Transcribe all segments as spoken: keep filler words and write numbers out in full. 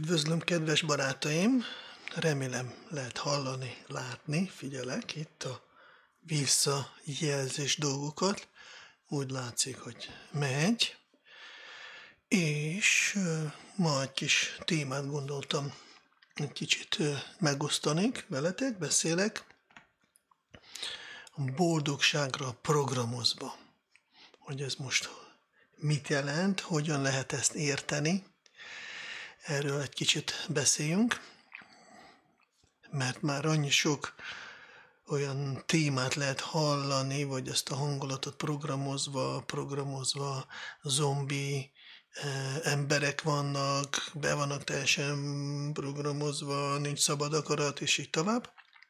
Üdvözlöm, kedves barátaim! Remélem lehet hallani, látni, figyelek itt a visszajelzés dolgokat. Úgy látszik, hogy megy. És ma egy kis témát gondoltam egy kicsit megosztanék veletek, beszélek. A boldogságra programozva. Hogy ez most mit jelent, hogyan lehet ezt érteni. Erről egy kicsit beszéljünk, mert már annyi sok olyan témát lehet hallani, vagy ezt a hangulatot programozva, programozva, zombi eh, emberek vannak, be vannak teljesen programozva, nincs szabad akarat, és így tovább.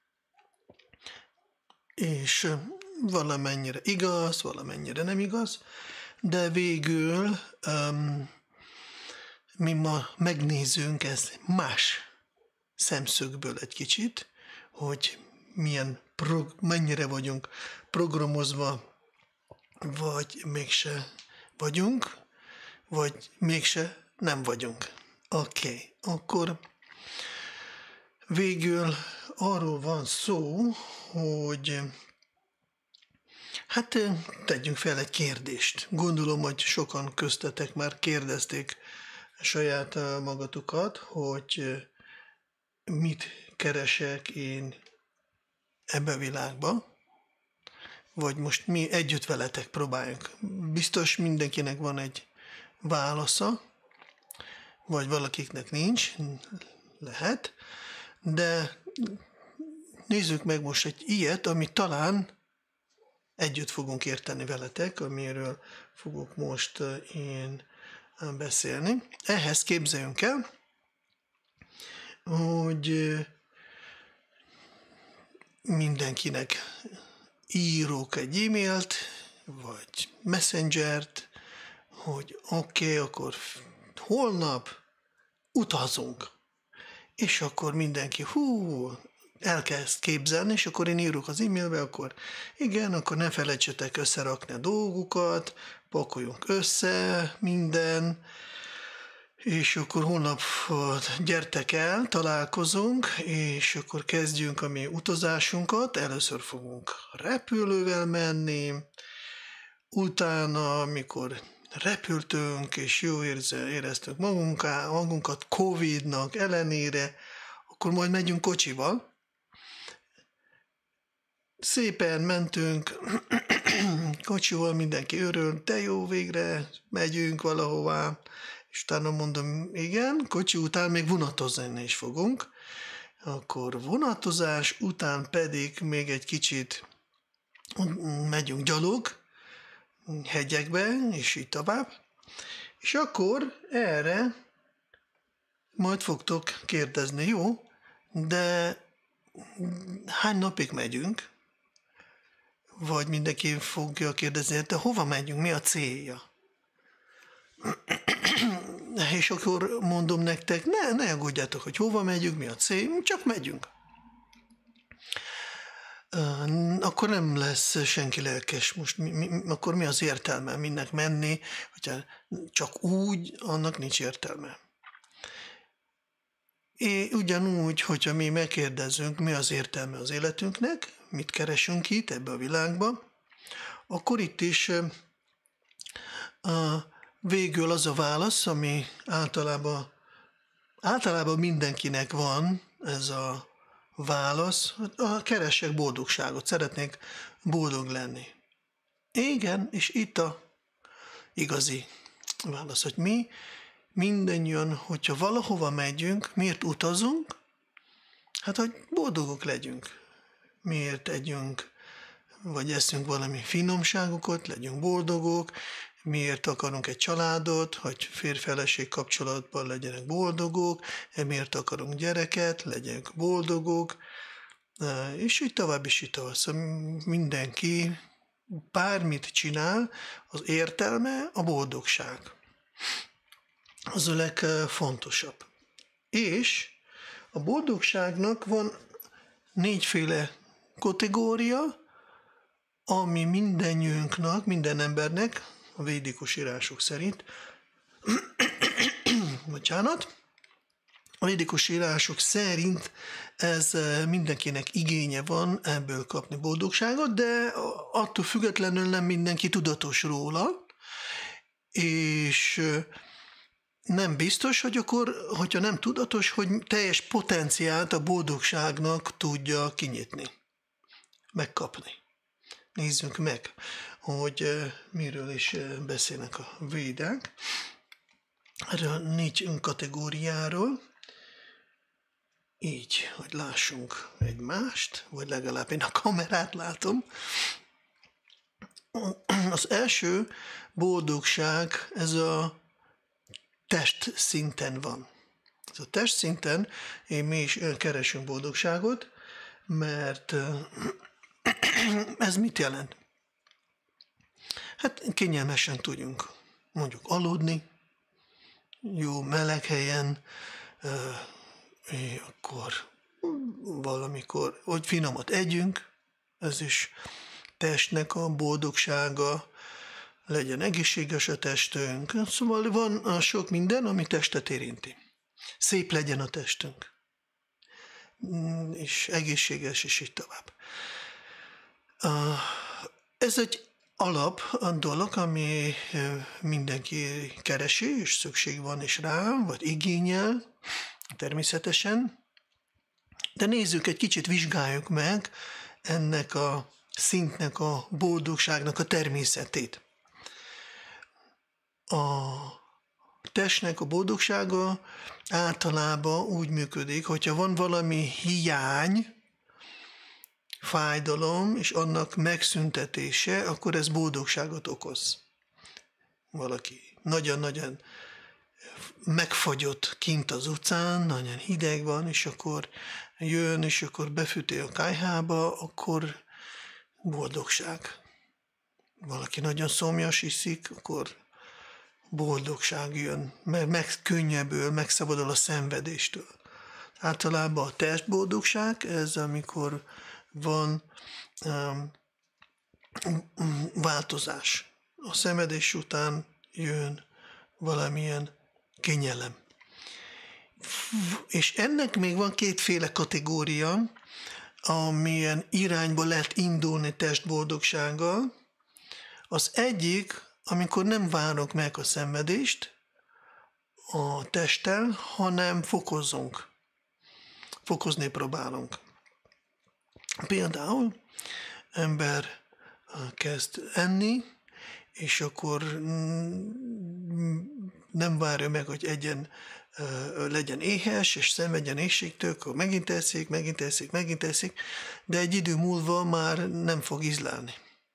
És valamennyire igaz, valamennyire nem igaz, de végül um, mi ma megnézzünk ezt más szemszögből egy kicsit, hogy milyen prog- mennyire vagyunk programozva, vagy mégse vagyunk, vagy mégse nem vagyunk. Oké, okay. Akkor végül arról van szó, hogy hát tegyünk fel egy kérdést. Gondolom, hogy sokan köztetek már kérdezték saját magatokat, hogy mit keresek én ebbe a világba, vagy most mi együtt veletek próbáljunk. Biztos mindenkinek van egy válasza, vagy valakiknek nincs, lehet, de nézzük meg most egy ilyet, amit talán együtt fogunk érteni veletek, amiről fogok most én beszélni. Ehhez képzeljünk el, hogy mindenkinek írok egy e-mailt, vagy messengert, hogy oké, okay, akkor holnap utazunk. És akkor mindenki, hú, elkezd képzelni, és akkor én írok az e-mailbe, akkor igen, akkor ne felejtsetek összerakni a dolgokat, pakoljunk össze minden, és akkor holnap gyertek el, találkozunk, és akkor kezdjünk a mi utazásunkat. Először fogunk repülővel menni, utána, amikor repültünk, és jó érze, éreztünk magunká, magunkat Covidnak ellenére, akkor majd megyünk kocsival. Szépen mentünk, kocsival mindenki örül, de jó, végre megyünk valahová, és utána mondom, igen, kocsi után még vonatozni is fogunk, akkor vonatozás után pedig még egy kicsit megyünk gyalog, hegyekbe, és így tovább, és akkor erre majd fogtok kérdezni, jó, de hány napig megyünk? Vagy mindenki fogja kérdezni, de hova megyünk, mi a célja? És akkor mondom nektek, ne, ne aggódjátok, hogy hova megyünk, mi a cél, csak megyünk. Akkor nem lesz senki lelkes, most mi, mi, akkor mi az értelme mindnek menni, hogyha csak úgy, annak nincs értelme. És ugyanúgy, hogyha mi megkérdezünk, mi az értelme az életünknek, mit keresünk itt ebbe a világba, akkor itt is a, végül az a válasz, ami általában, általában mindenkinek van, ez a válasz, a keresek boldogságot, szeretnék boldog lenni. Igen, és itt a igazi válasz, hogy mi mindannyian, hogyha valahova megyünk, miért utazunk? Hát, hogy boldogok legyünk. Miért együnk, vagy eszünk valami finomságokat, legyünk boldogok, miért akarunk egy családot, hogy férj-feleség kapcsolatban legyenek boldogok, miért akarunk gyereket, legyenek boldogok, és így tovább, és így tovább. Szóval mindenki bármit csinál, az értelme a boldogság. Az a legfontosabb. És a boldogságnak van négyféle kategória, ami mindennyiunknak, minden embernek, a védikus írások szerint, bocsánat, A védikus írások szerint ez mindenkinek igénye van ebből kapni boldogságot, de attól függetlenül nem mindenki tudatos róla, és nem biztos, hogy akkor, hogyha nem tudatos, hogy teljes potenciált a boldogságnak tudja kinyitni, megkapni. Nézzük meg, hogy miről is beszélnek a védák. Erről négy kategóriáról. Így, hogy lássunk egymást, vagy legalább én a kamerát látom. Az első boldogság, ez a test szinten van. Ez a test szinten én mi is keresünk boldogságot, mert ez mit jelent? Hát kényelmesen tudjunk mondjuk aludni, jó meleg helyen, akkor valamikor, hogy finomat együnk, ez is testnek a boldogsága, legyen egészséges a testünk. Szóval van sok minden, ami testet érinti. Szép legyen a testünk, és egészséges, és így tovább. Ez egy alap dolog, ami mindenki keresi, és szükség van is rá, vagy igényel, természetesen. De nézzük, egy kicsit vizsgáljuk meg ennek a szintnek, a boldogságnak a természetét. A testnek a boldogsága általában úgy működik, hogyha van valami hiány, fájdalom, és annak megszüntetése, akkor ez boldogságot okoz. Valaki nagyon-nagyon megfagyott kint az utcán, nagyon hideg van, és akkor jön, és akkor befűti a kályhába, akkor boldogság. Valaki nagyon szomjas iszik, akkor boldogság jön, mert megkönnyebbül, megszabadul a szenvedéstől. Általában a testboldogság, ez amikor van um, változás. A szenvedés után jön valamilyen kényelem. És ennek még van kétféle kategória, amilyen irányba lehet indulni testboldogsággal. Az egyik, amikor nem várok meg a szenvedést a testtel, hanem fokozzunk. Fokozni próbálunk. Például ember kezd enni, és akkor nem várja meg, hogy egyen, legyen éhes, és szenvedjen éhségtől, akkor megint eszik, megint eszik, megint eszik, de egy idő múlva már nem fog ízlelni.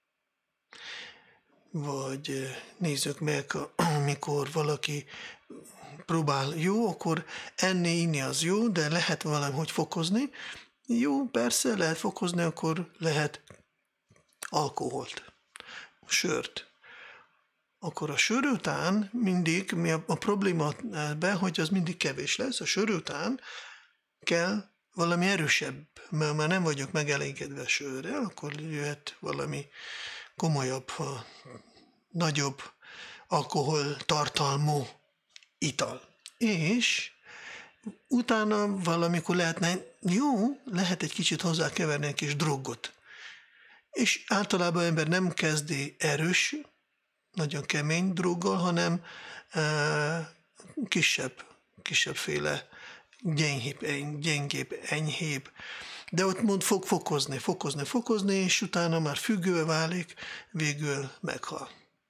Vagy nézzük meg, amikor valaki próbál jó, akkor enni, inni az jó, de lehet valahogy fokozni. Jó, persze, lehet fokozni, akkor lehet alkoholt, sört. Akkor a sör után mindig, mi a, a probléma ebben, hogy az mindig kevés lesz, a sör után kell valami erősebb, mert már nem vagyok megelégedve sörrel, akkor jöhet valami komolyabb, nagyobb alkoholtartalmú ital. És utána valamikor lehetne, jó, lehet egy kicsit hozzákeverni egy kis drogot. És általában ember nem kezdi erős, nagyon kemény droggal, hanem e, kisebb, kisebbféle, gyengébb, gyengébb, enyhébb. De ott mond fog fokozni, fokozni, fokozni, és utána már függővé válik, végül meghal.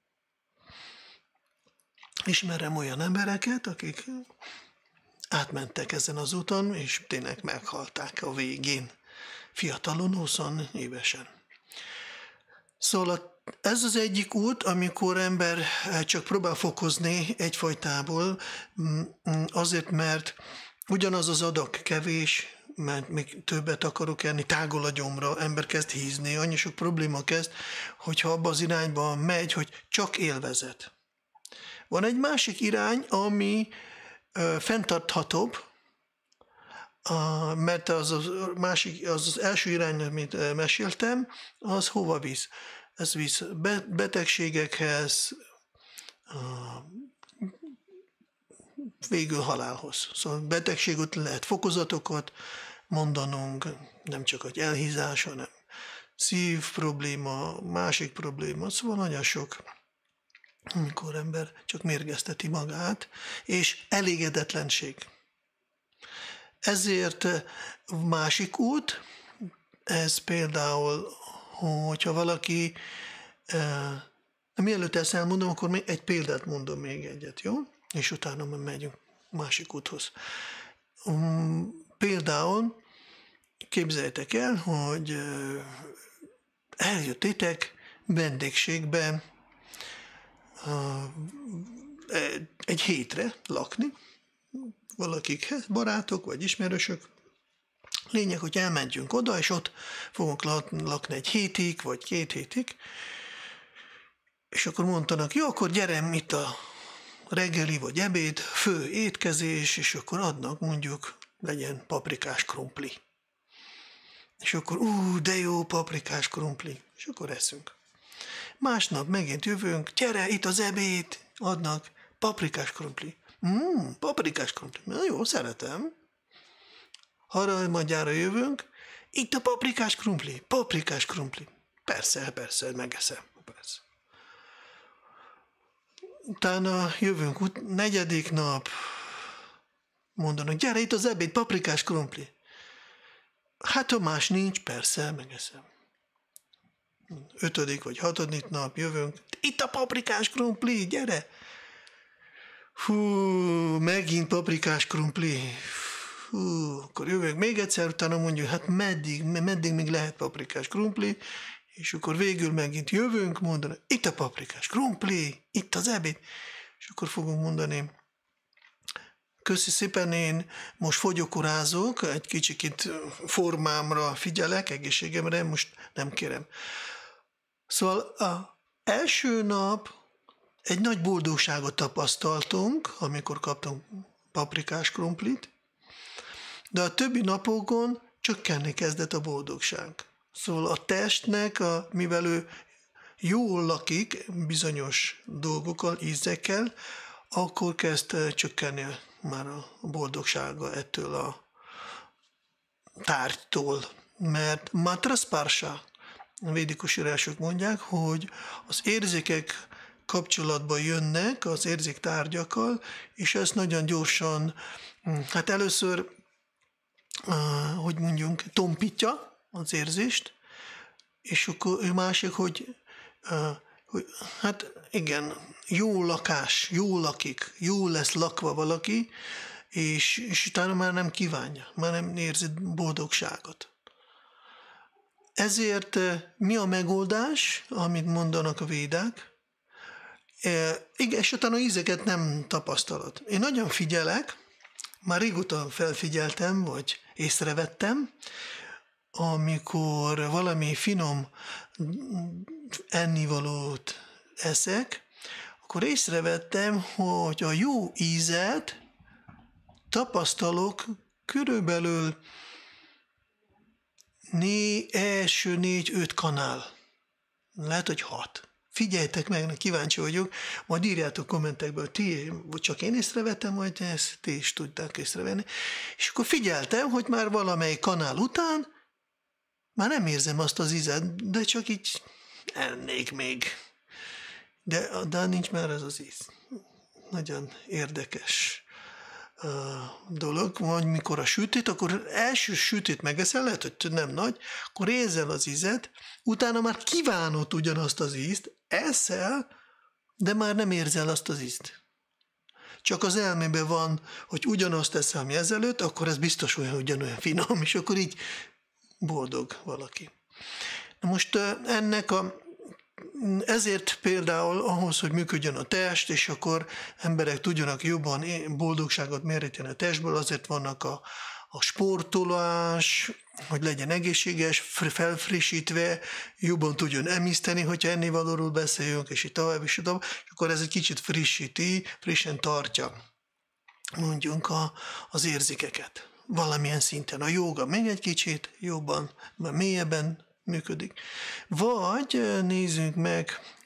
Ismerem olyan embereket, akik átmentek ezen az úton, és tényleg meghalták a végén, fiatalon, húsz évesen. Szóval ez az egyik út, amikor ember csak próbál fokozni egyfajtából, azért, mert ugyanaz az adag kevés, mert még többet akarok enni, tágol a gyomra, ember kezd hízni, annyi sok probléma kezd, hogyha abba az irányba megy, hogy csak élvezet. Van egy másik irány, ami ö, fenntarthatóbb, a, mert az, az, másik, az az első irány, amit meséltem, az hova visz? Ez visz betegségekhez, végül halálhoz. Szóval betegség lehet fokozatokat mondanunk, nem csak egy elhízás, hanem szív probléma, másik probléma, szóval nagyon sok, amikor ember csak mérgezteti magát, és elégedetlenség. Ezért másik út, ez például, hogyha valaki, eh, mielőtt ezt elmondom, akkor még egy példát mondom még egyet, jó? És utána megyünk másik úthoz. Um, például képzeljétek el, hogy eh, eljöttétek vendégségbe uh, egy hétre lakni, valakikhez, barátok vagy ismerősök. Lényeg, hogy elmentünk oda, és ott fogunk lakni egy hétig, vagy két hétig, és akkor mondtanak, jó, akkor gyere, itt a reggeli vagy ebéd, fő étkezés, és akkor adnak mondjuk, legyen paprikás krumpli. És akkor, ú, de jó, paprikás krumpli, és akkor eszünk. Másnap megint jövünk, gyere, itt az ebéd, adnak paprikás krumpli. Mmm, paprikás krumpli, na jó, szeretem. Harmadjára jövünk, itt a paprikás krumpli, paprikás krumpli. Persze, persze, megeszem, persze. Utána jövünk, negyedik nap, mondanak, gyere, itt az ebéd, paprikás krumpli. Hát, ha más nincs, persze, megeszem. Ötödik vagy hatodik nap jövünk, itt a paprikás krumpli, gyere. Hú, megint paprikás krumpli. Hú, akkor jövünk még egyszer, utána mondjuk, hát meddig, meddig még lehet paprikás krumpli, és akkor végül megint jövünk, mondani, itt a paprikás krumpli, itt az ebéd, és akkor fogunk mondani, köszi szépen, én most fogyókúrázok, egy kicsit formámra figyelek, egészségemre, most nem kérem. Szóval az első nap egy nagy boldogságot tapasztaltunk, amikor kaptunk paprikás krumplit, de a többi napokon csökkenni kezdett a boldogság. Szóval a testnek, a, mivel ő jól lakik bizonyos dolgokkal, ízekkel, akkor kezd csökkenni már a boldogsága ettől a tárgytól. Mert matrasparsa, a védikus írások mondják, hogy az érzékek kapcsolatba jönnek az érzéktárgyakkal, és ezt nagyon gyorsan, hát először, hogy mondjunk, tompítja az érzést, és akkor ő másik, hogy, hogy hát igen, jó lakás, jó lakik, jó lesz lakva valaki, és, és utána már nem kívánja, már nem érzi boldogságot. Ezért mi a megoldás, amit mondanak a védák? E, igen, és utána ízeket nem tapasztalod. Én nagyon figyelek, már régóta felfigyeltem, vagy észrevettem, amikor valami finom ennivalót eszek, akkor észrevettem, hogy a jó ízet tapasztalok körülbelül né, első négy-öt kanál. Lehet, hogy hat. Figyeljetek meg, kíváncsi vagyok, majd írjátok kommentekből, ti, vagy csak én észrevettem, vagy ezt ti is tudták észrevenni. És akkor figyeltem, hogy már valamelyik kanál után már nem érzem azt az ízet, de csak így ennék még. De, de nincs már ez az íz. Nagyon érdekes uh, dolog, vagy mikor a sütét, akkor első sütét megeszel, lehet, hogy nem nagy, akkor érzel az ízet, utána már kívánod ugyanazt az ízt, eszel, de már nem érzel azt az ízt. Csak az elmében van, hogy ugyanazt eszem ezelőtt, akkor ez biztos olyan, ugyanolyan finom, és akkor így boldog valaki. Most ennek a, ezért például ahhoz, hogy működjön a test, és akkor emberek tudjanak jobban boldogságot méríteni a testből, azért vannak a, a sportolás, hogy legyen egészséges, felfrissítve, jobban tudjon emészteni, hogyha ennivalóról beszéljünk, és így tovább, és tovább, és akkor ez egy kicsit frissíti, frissen tartja, mondjunk a, az érzékeket. Valamilyen szinten. A jóga még egy kicsit jobban, mélyebben működik. Vagy nézzünk meg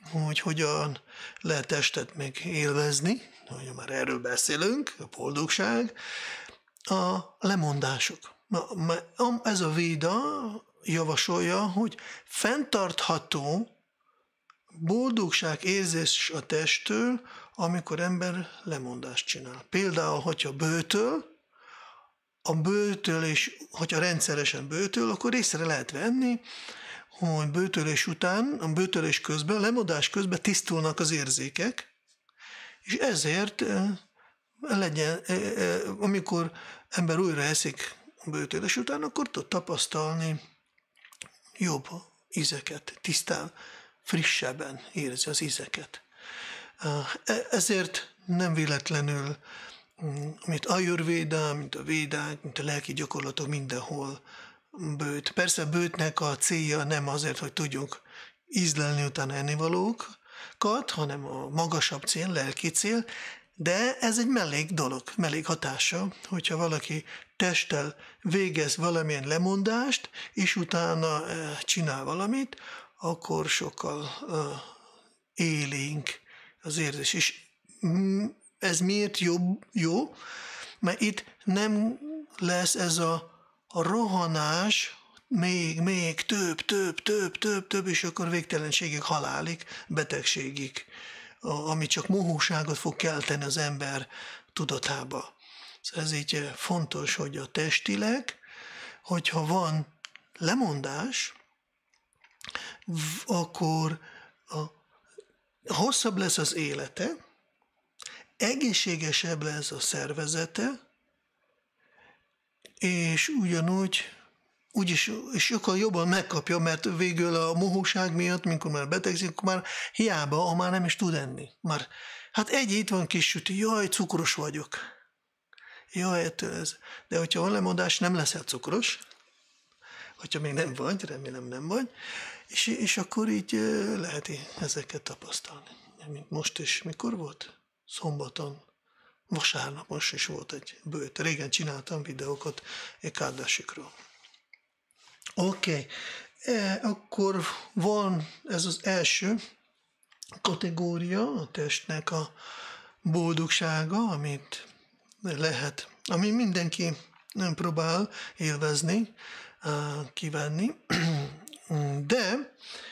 hogy hogyan lehet testet még élvezni, hogy már erről beszélünk, a boldogság, a lemondások. Ez a véda javasolja, hogy fenntartható boldogság érzés a testtől, amikor ember lemondást csinál. Például, hogyha bőtöl, a bőtölés, hogyha rendszeresen bőtöl, akkor észre lehet venni, hogy bőtölés után, a bőtölés közben, a lemondás közben tisztulnak az érzékek, és ezért legyen, amikor ember újra eszik a bőtölés után, akkor tud tapasztalni jobb ízeket, tisztán, frissebben érzi az ízeket. Ezért nem véletlenül, mint Ayurvéda, mint a védák, mint a lelki gyakorlatok mindenhol bőt. Persze bőtnek a célja nem azért, hogy tudjunk ízlelni utána ennivalókat, hanem a magasabb cél, lelki cél, de ez egy mellék dolog, mellék hatása, hogyha valaki testtel végez valamilyen lemondást, és utána csinál valamit, akkor sokkal élénk az érzés. És ez miért jobb, jó? Mert itt nem lesz ez a, a rohanás, még, még több, több, több, több, több, és akkor végtelenségig, halálig, betegségig, ami csak mohóságot fog kelteni az ember tudatába. Ez így fontos, hogy a testileg, hogyha van lemondás, akkor a, hosszabb lesz az élete, egészségesebb lesz a szervezete, és ugyanúgy úgyis és sokkal jobban megkapja, mert végül a mohóság miatt, mikor már betegszik, akkor már hiába, ha már nem is tud enni. Már, hát egy itt van kis süti, jaj, cukros vagyok. Jaj, ettől ez. De hogyha van lemondás, nem leszel cukros, hogyha még nem vagy, remélem nem vagy, és, és akkor így lehet ezeket tapasztalni. Mint most is, mikor volt? Szombaton, vasárnap most is volt egy bőt. Régen csináltam videókat Ekádássikról. Oké, okay. e, akkor van ez az első kategória, a testnek a boldogsága, amit lehet, ami mindenki nem próbál élvezni, kívánni, de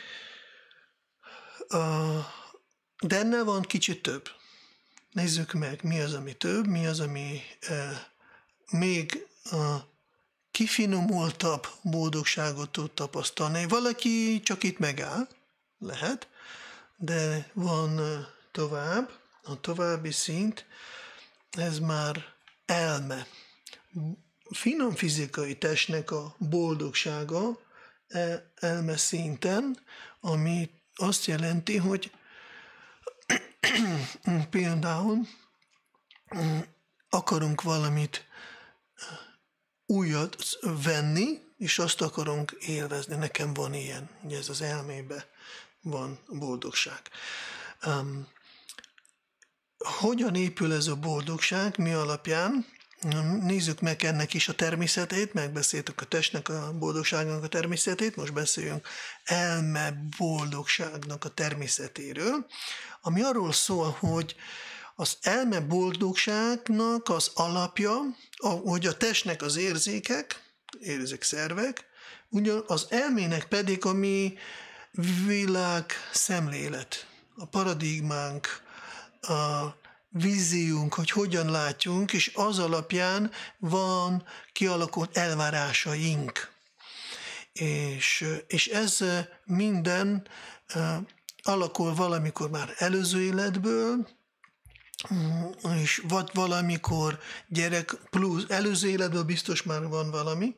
de ennél van kicsit több. Nézzük meg, mi az, ami több, mi az, ami még kifinomultabb boldogságot tud tapasztalni. Valaki csak itt megáll, lehet, de van tovább, a további szint, ez már elme. Finom fizikai testnek a boldogsága elme szinten, ami azt jelenti, hogy például akarunk valamit újat venni, és azt akarunk élvezni. Nekem van ilyen, ugye ez az elmébe van boldogság. Um, hogyan épül ez a boldogság, mi alapján? Nézzük meg ennek is a természetét, megbeszéltük a testnek a boldogságnak a természetét, most beszéljünk elme boldogságnak a természetéről, ami arról szól, hogy az elme boldogságnak az alapja, hogy a testnek az érzékek, érzékszervek, ugyan az elmének pedig a mi világ szemlélet, a paradigmánk, a víziunk, hogy hogyan látjunk, és az alapján van kialakult elvárásaink. És, és ez minden alakul valamikor már előző életből, és vagy valamikor gyerek plusz, előző életből biztos már van valami,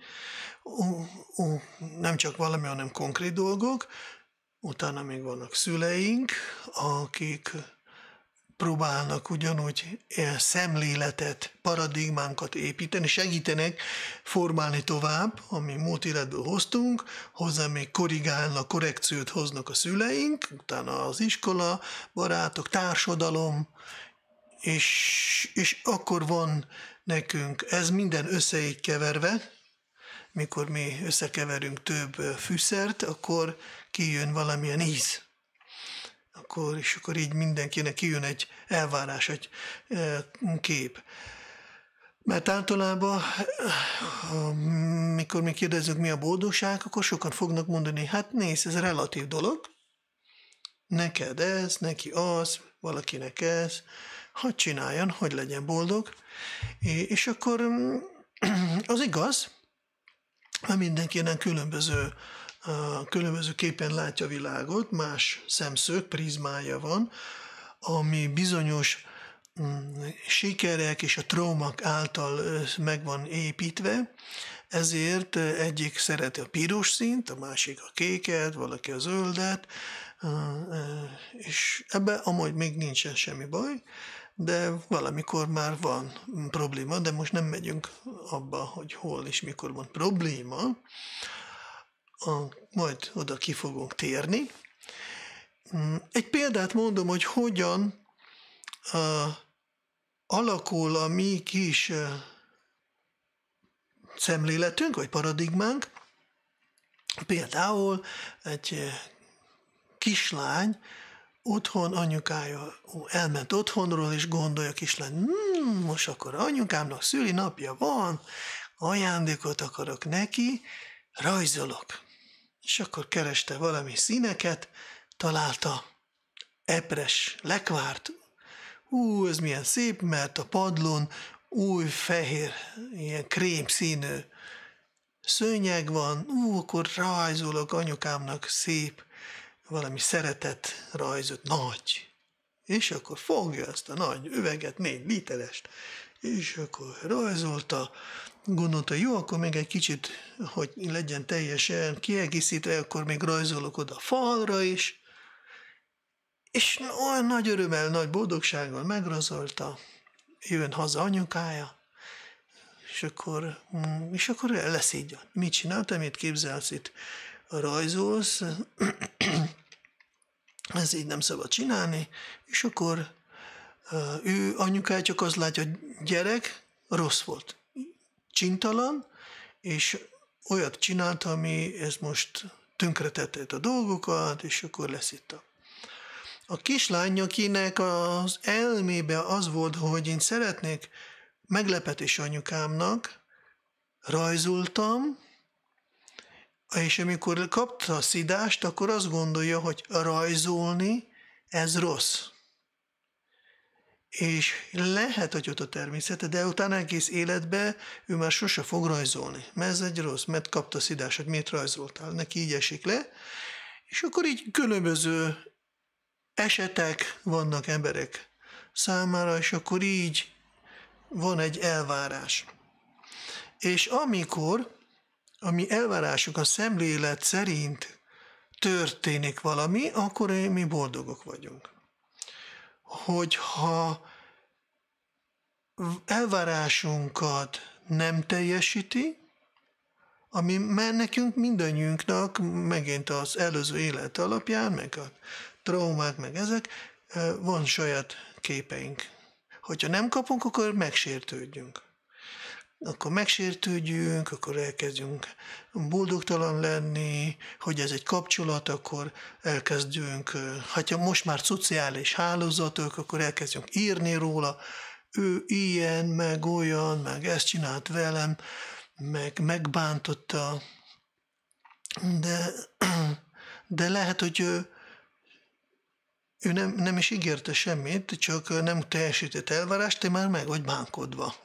nem csak valami, hanem konkrét dolgok, utána még vannak szüleink, akik próbálnak ugyanúgy szemléletet, paradigmánkat építeni, segítenek formálni tovább, ami múlt életből hoztunk, hozzá még korrigálnak, korrekciót hoznak a szüleink, utána az iskola, barátok, társadalom, és, és akkor van nekünk ez minden összeig keverve, mikor mi összekeverünk több fűszert, akkor kijön valamilyen íz. akkor, és akkor így mindenkinek kijön egy elvárás, egy kép. Mert általában, mikor mi kérdezzük, mi a boldogság, akkor sokan fognak mondani, hát nézd, ez relatív dolog, neked ez, neki az, valakinek ez, hadd csináljon, hogy legyen boldog. És akkor az igaz, mert mindenkinek különböző, különbözőképpen látja a világot, más szemszög, prizmája van, ami bizonyos sikerek és a traumák által meg van építve, ezért egyik szereti a piros színt, a másik a kéket, valaki a zöldet, és ebben amúgy még nincsen semmi baj, de valamikor már van probléma, de most nem megyünk abba, hogy hol és mikor van probléma, majd oda ki fogunk térni. Egy példát mondom, hogy hogyan uh, alakul a mi kis uh, szemléletünk, vagy paradigmánk. Például egy uh, kislány otthon, anyukája elment otthonról, és gondolja a kislány, hmm, most akkor anyukámnak szülinapja van, ajándékot akarok neki, rajzolok. És akkor kereste valami színeket, találta epres lekvárt. Ú, ez milyen szép, mert a padlón új, fehér, ilyen krém színű szőnyeg van. Ú, akkor rajzolok anyukámnak szép, valami szeretett rajzot, nagy. És akkor fogja ezt a nagy üveget, négy literest, és akkor rajzolta, gondolta, jó, akkor még egy kicsit, hogy legyen teljesen kiegészítve, akkor még rajzolok oda a falra is, és olyan nagy örömmel, nagy boldogsággal megrajzolta, jön haza anyukája, és akkor, és akkor lesz így. Mit csináltam, mit képzelsz itt? Rajzolsz, ez így nem szabad csinálni, és akkor ő anyukája csak azt látja, hogy gyerek rossz volt, csintalan, és olyat csinálta, ami ez most tönkretette a dolgokat, és akkor lesz itt a... A kislány, akinek az elmébe az volt, hogy én szeretnék meglepetés anyukámnak, rajzoltam, és amikor kapta a szidást, akkor azt gondolja, hogy rajzolni, ez rossz. És lehet, hogy ott a természete, de utána egész életben ő már sose fog rajzolni, mert ez egy rossz, mert kapta a szidást, hogy miért rajzoltál, neki így esik le, és akkor így különböző esetek vannak emberek számára, és akkor így van egy elvárás. És amikor a mi elvárásunk a szemlélet szerint történik valami, akkor mi boldogok vagyunk. Hogyha elvárásunkat nem teljesíti, ami mert nekünk mindannyiunknak, megint az előző élet alapján, meg a traumák, meg ezek, van saját képeink. Hogyha nem kapunk, akkor megsértődjünk. Akkor megsértődjünk, akkor elkezdjünk boldogtalan lenni, hogy ez egy kapcsolat, akkor elkezdünk, ha most már szociális hálózatok, akkor elkezdjünk írni róla, ő ilyen, meg olyan, meg ezt csinált velem, meg megbántotta, de, de lehet, hogy ő, ő nem, nem is ígérte semmit, csak nem teljesített elvárást, te már meg vagy bánkodva.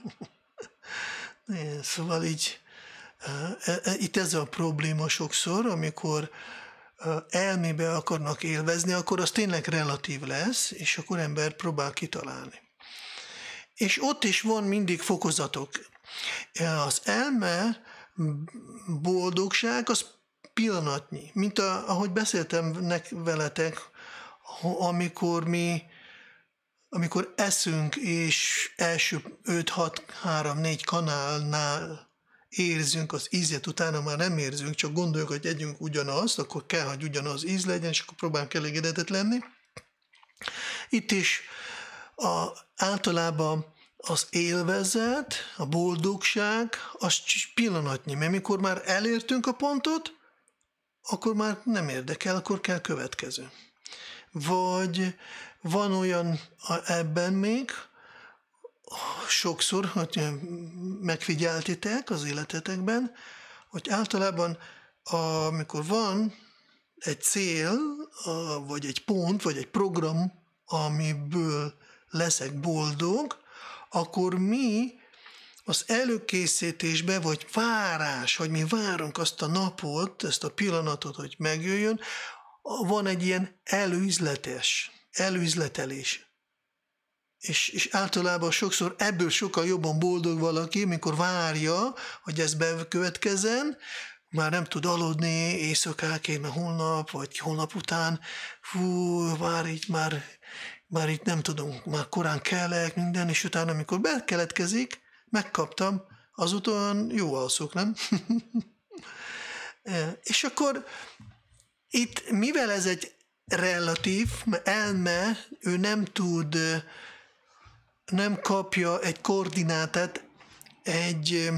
Szóval így, itt ez a probléma sokszor, amikor elmébe akarnak élvezni, akkor az tényleg relatív lesz, és akkor ember próbál kitalálni. És ott is van mindig fokozatok. Az elme boldogság az pillanatnyi, mint a, ahogy beszéltem nek, veletek, amikor mi amikor eszünk, és első öt hat három négy kanálnál érzünk az ízet, utána már nem érzünk, csak gondoljuk, hogy együnk ugyanazt, akkor kell, hogy ugyanaz íz legyen, és akkor próbálunk elégedetett lenni. Itt is a, általában az élvezet, a boldogság, az pillanatnyi, mert mikor már elértünk a pontot, akkor már nem érdekel, akkor kell következő. vagy van olyan ebben még, sokszor, hogy megfigyeltitek az életetekben, hogy általában amikor van egy cél, vagy egy pont, vagy egy program, amiből leszek boldog, akkor mi az előkészítésbe, vagy várás, hogy mi várunk azt a napot, ezt a pillanatot, hogy megjöjjön, van egy ilyen előüzletes, előüzletelés. És, és általában sokszor ebből sokkal jobban boldog valaki, mikor várja, hogy ez bekövetkezzen, már nem tud aludni éjszakáként, mert holnap, vagy holnap után, fú, már itt, már, már itt nem tudom, már korán kellek, minden, és utána, amikor bekeletkezik, megkaptam, azután jó alszok, nem? És akkor itt, mivel ez egy relatív, mert elme, ő nem tud, nem kapja egy koordinátát, egy,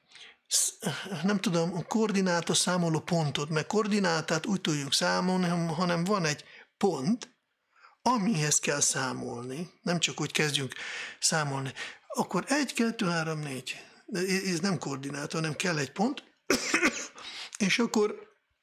nem tudom, a koordináta számoló pontot, mert koordinátát úgy tudjuk számolni, hanem van egy pont, amihez kell számolni. Nem csak úgy kezdjünk számolni. Akkor egy, kettő, három, négy. De ez nem koordinátor, hanem kell egy pont, és akkor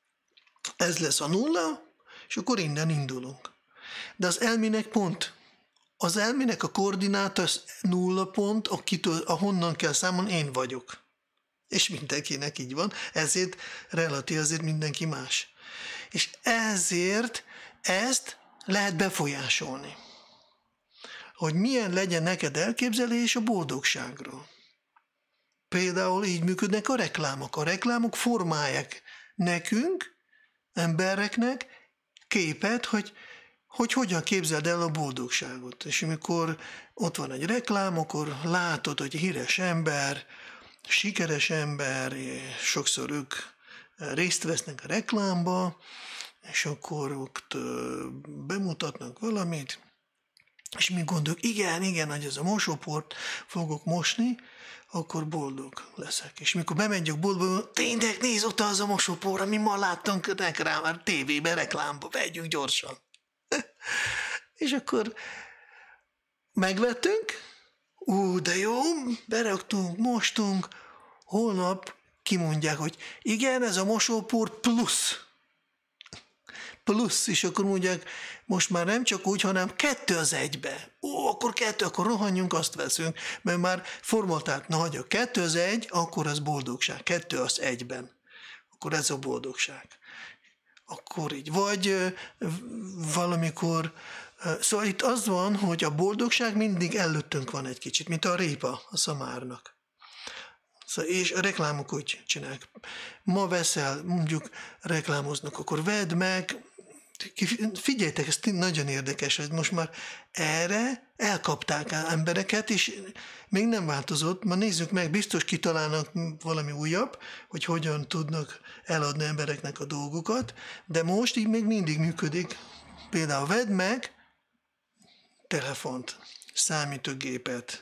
ez lesz a nulla, és akkor innen indulunk. De az elmének pont. Az elmének a koordináta az nulla pont, akitől, ahonnan kell számolni, én vagyok. És mindenkinek így van, ezért relatív, azért mindenki más. És ezért ezt lehet befolyásolni. Hogy milyen legyen neked elképzelés a boldogságról. Például így működnek a reklámok. A reklámok formálják nekünk, embereknek képet, hogy, hogy hogyan képzeld el a boldogságot. És amikor ott van egy reklám, akkor látod, hogy híres ember, sikeres ember, és sokszor ők részt vesznek a reklámba, és akkor ott bemutatnak valamit, és mi gondoljuk, igen, igen, hogy ez a mosóport fogok mosni, akkor boldog leszek. És mikor bemegyek boltba, tényleg nézz ott az a mosópor, ami ma láttunk rá már tévében, reklámba, vegyünk gyorsan. És akkor megvettünk, ú, de jó, beraktunk, mostunk, holnap kimondják, hogy igen, ez a mosópor plusz. Plusz, és akkor mondják, most már nem csak úgy, hanem kettő az egybe. Ó, akkor kettő, akkor rohanjunk, azt veszünk, mert már formálták, na hagyja, kettő az egy, akkor az boldogság, kettő az egyben. Akkor ez a boldogság. Akkor így. Vagy valamikor, szóval itt az van, hogy a boldogság mindig előttünk van egy kicsit, mint a répa a szamárnak. Szóval, és a reklámok úgy csinálják. Ma veszel, mondjuk reklámoznak, akkor vedd meg, figyeljetek, ez nagyon érdekes, hogy most már erre elkapták embereket, és még nem változott. Ma nézzük meg, biztos kitalálnak valami újabb, hogy hogyan tudnak eladni embereknek a dolgokat, de most így még mindig működik. Például vedd meg telefont, számítógépet,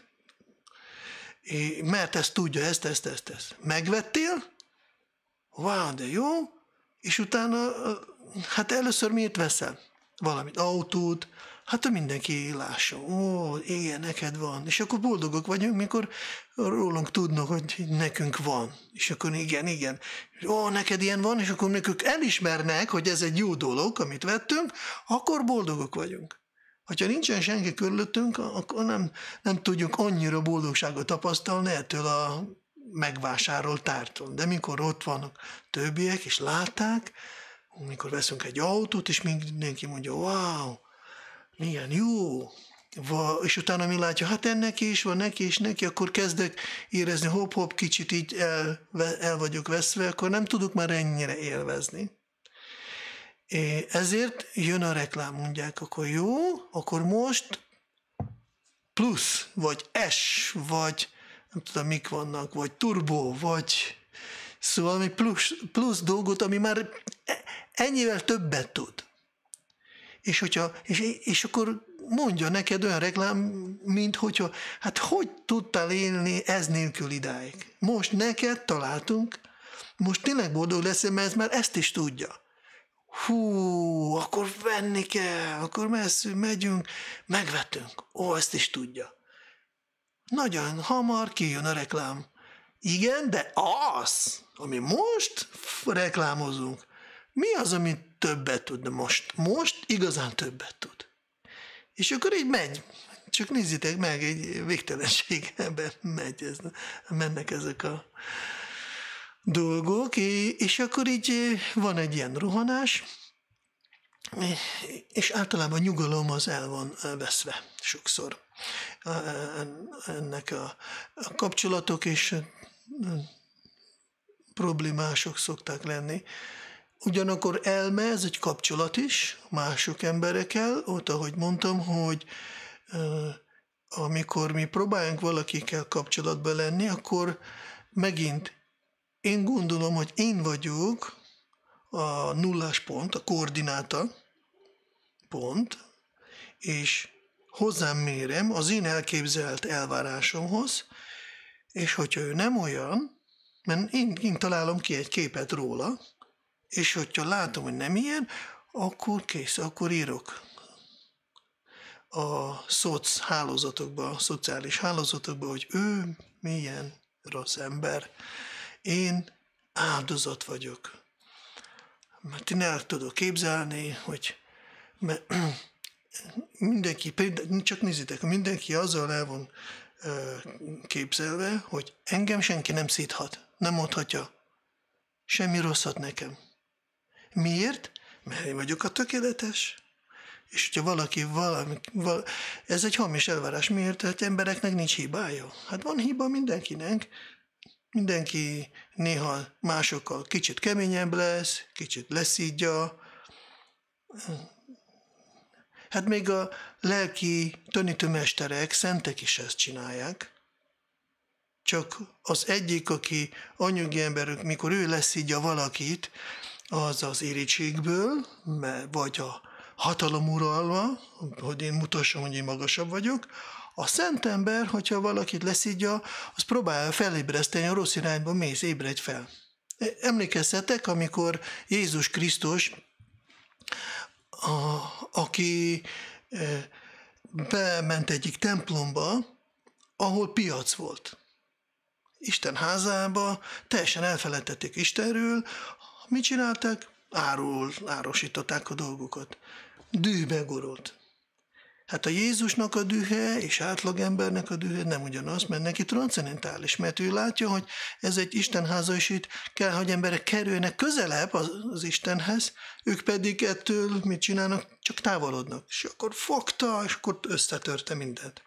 mert ezt tudja, ezt, ezt, ezt, ezt. Megvettél? Wow, de jó. És utána, hát először miért veszel? Valamit, autót, hát mindenki lássa. Ó, igen, neked van. És akkor boldogok vagyunk, mikor rólunk tudnak, hogy nekünk van. És akkor igen, igen. Ó, neked ilyen van, és akkor nekünk elismernek, hogy ez egy jó dolog, amit vettünk, akkor boldogok vagyunk. Ha nincsen senki körülöttünk, akkor nem, nem tudjuk annyira boldogságot tapasztalni ettől a megvásárolt tártól. De mikor ott vannak többiek, és látták, mikor veszünk egy autót, és mindenki mondja, wow, milyen jó, és utána mi látja, hát ennek is van, neki is, neki, akkor kezdek érezni, hopp-hopp, kicsit így el, el vagyok veszve, akkor nem tudok már ennyire élvezni. Ezért jön a reklám, mondják, akkor jó, akkor most plusz, vagy S, vagy nem tudom, mik vannak, vagy turbo, vagy szóval ami plusz, plusz dolgot, ami már ennyivel többet tud. És, hogyha, és, és akkor mondja neked olyan reklám, mint hogyha, hát hogy tudtál élni ez nélkül idáig? Most neked találtunk, most tényleg boldog leszel, mert ez már ezt is tudja. hú, akkor venni kell, akkor messzünk, megyünk, megvettünk. Ó, ezt is tudja. Nagyon hamar kijön a reklám. Igen, de az, ami most reklámozunk, mi az, ami többet tud, de most, most igazán többet tud. És akkor így megy. Csak nézzétek meg, egy végtelenségben megy ez, mennek ezek a dolgok, és akkor így van egy ilyen rohanás, és általában a nyugalom az el van veszve sokszor. Ennek a kapcsolatok és problémások szokták lenni. Ugyanakkor elme, ez egy kapcsolat is mások emberekkel, ott ahogy mondtam, hogy amikor mi próbáljunk valakikkel kapcsolatban lenni, akkor megint én gondolom, hogy én vagyok a nullás pont, a koordináta pont, és hozzám mérem az én elképzelt elvárásomhoz, és hogyha ő nem olyan, mert én, én találom ki egy képet róla, és hogyha látom, hogy nem ilyen, akkor kész, akkor írok a szoc hálózatokba, a szociális hálózatokba, hogy ő milyen rossz ember. Én áldozat vagyok. Mert én el tudok képzelni, hogy mindenki, csak nézzétek, mindenki azzal el van képzelve, hogy engem senki nem szíthat, nem mondhatja semmi rosszat nekem. Miért? Mert én vagyok a tökéletes. És hogyha valaki valami, val, ez egy hamis elvárás. Miért? Hát embereknek nincs hibája. Hát van hiba mindenkinek. Mindenki néha másokkal kicsit keményebb lesz, kicsit leszídja. Hát még a lelki tanítómesterek, szentek is ezt csinálják. Csak az egyik, aki anyagi ember, mikor ő leszídja valakit, az az irítségből, vagy a hatalom uralma, hogy én mutassam, hogy én magasabb vagyok. A szent ember, hogyha valakit leszídja, az próbálja felébreszteni, a rossz irányba mész, ébredj fel. Emlékezzetek, amikor Jézus Krisztus, a, aki bement egyik templomba, ahol piac volt. Isten házába, teljesen elfelejtették Istenről. Mit csináltak? Árul, árosították a dolgokat. Dühbe gurult. Hát a Jézusnak a dühe és átlagembernek a dühe nem ugyanaz, mert neki transzendentális, mert ő látja, hogy ez egy Istenháza, és itt kell, hogy emberek kerüljenek közelebb az, az Istenhez, ők pedig ettől mit csinálnak? Csak távolodnak. És akkor fogta, és akkor összetörte mindent.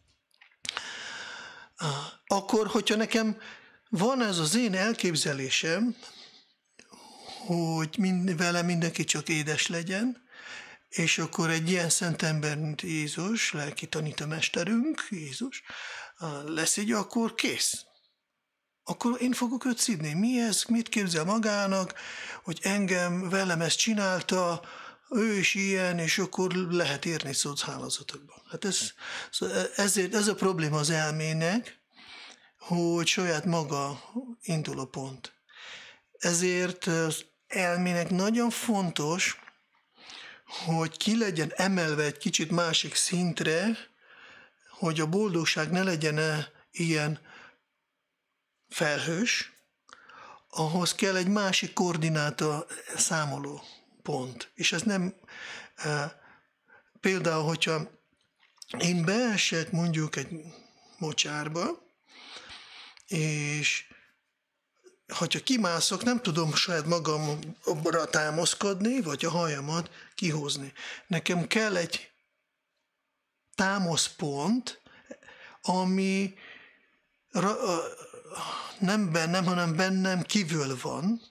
Akkor, hogyha nekem van ez az én elképzelésem, hogy mind, vele mindenki csak édes legyen, és akkor egy ilyen szent ember, mint Jézus, lelki tanítómesterünk, Jézus, lesz így, akkor kész. Akkor én fogok őt szidni. Mi ez? Mit képzel magának, hogy engem, velem ezt csinálta, ő is ilyen, és akkor lehet érni szociálhálózatokban. Hát ez, ezért ez a probléma az elmének, hogy saját maga induló pont. Ezért az elmének nagyon fontos, hogy ki legyen emelve egy kicsit másik szintre, hogy a boldogság ne legyen ilyen felhős, ahhoz kell egy másik koordináta számoló pont. És ez nem, például, hogyha én beesek mondjuk egy mocsárba, és hogyha kimászok, nem tudom saját magamra támaszkodni, vagy a hajamat kihozni. Nekem kell egy támaszpont, ami nem bennem, hanem bennem kívül van,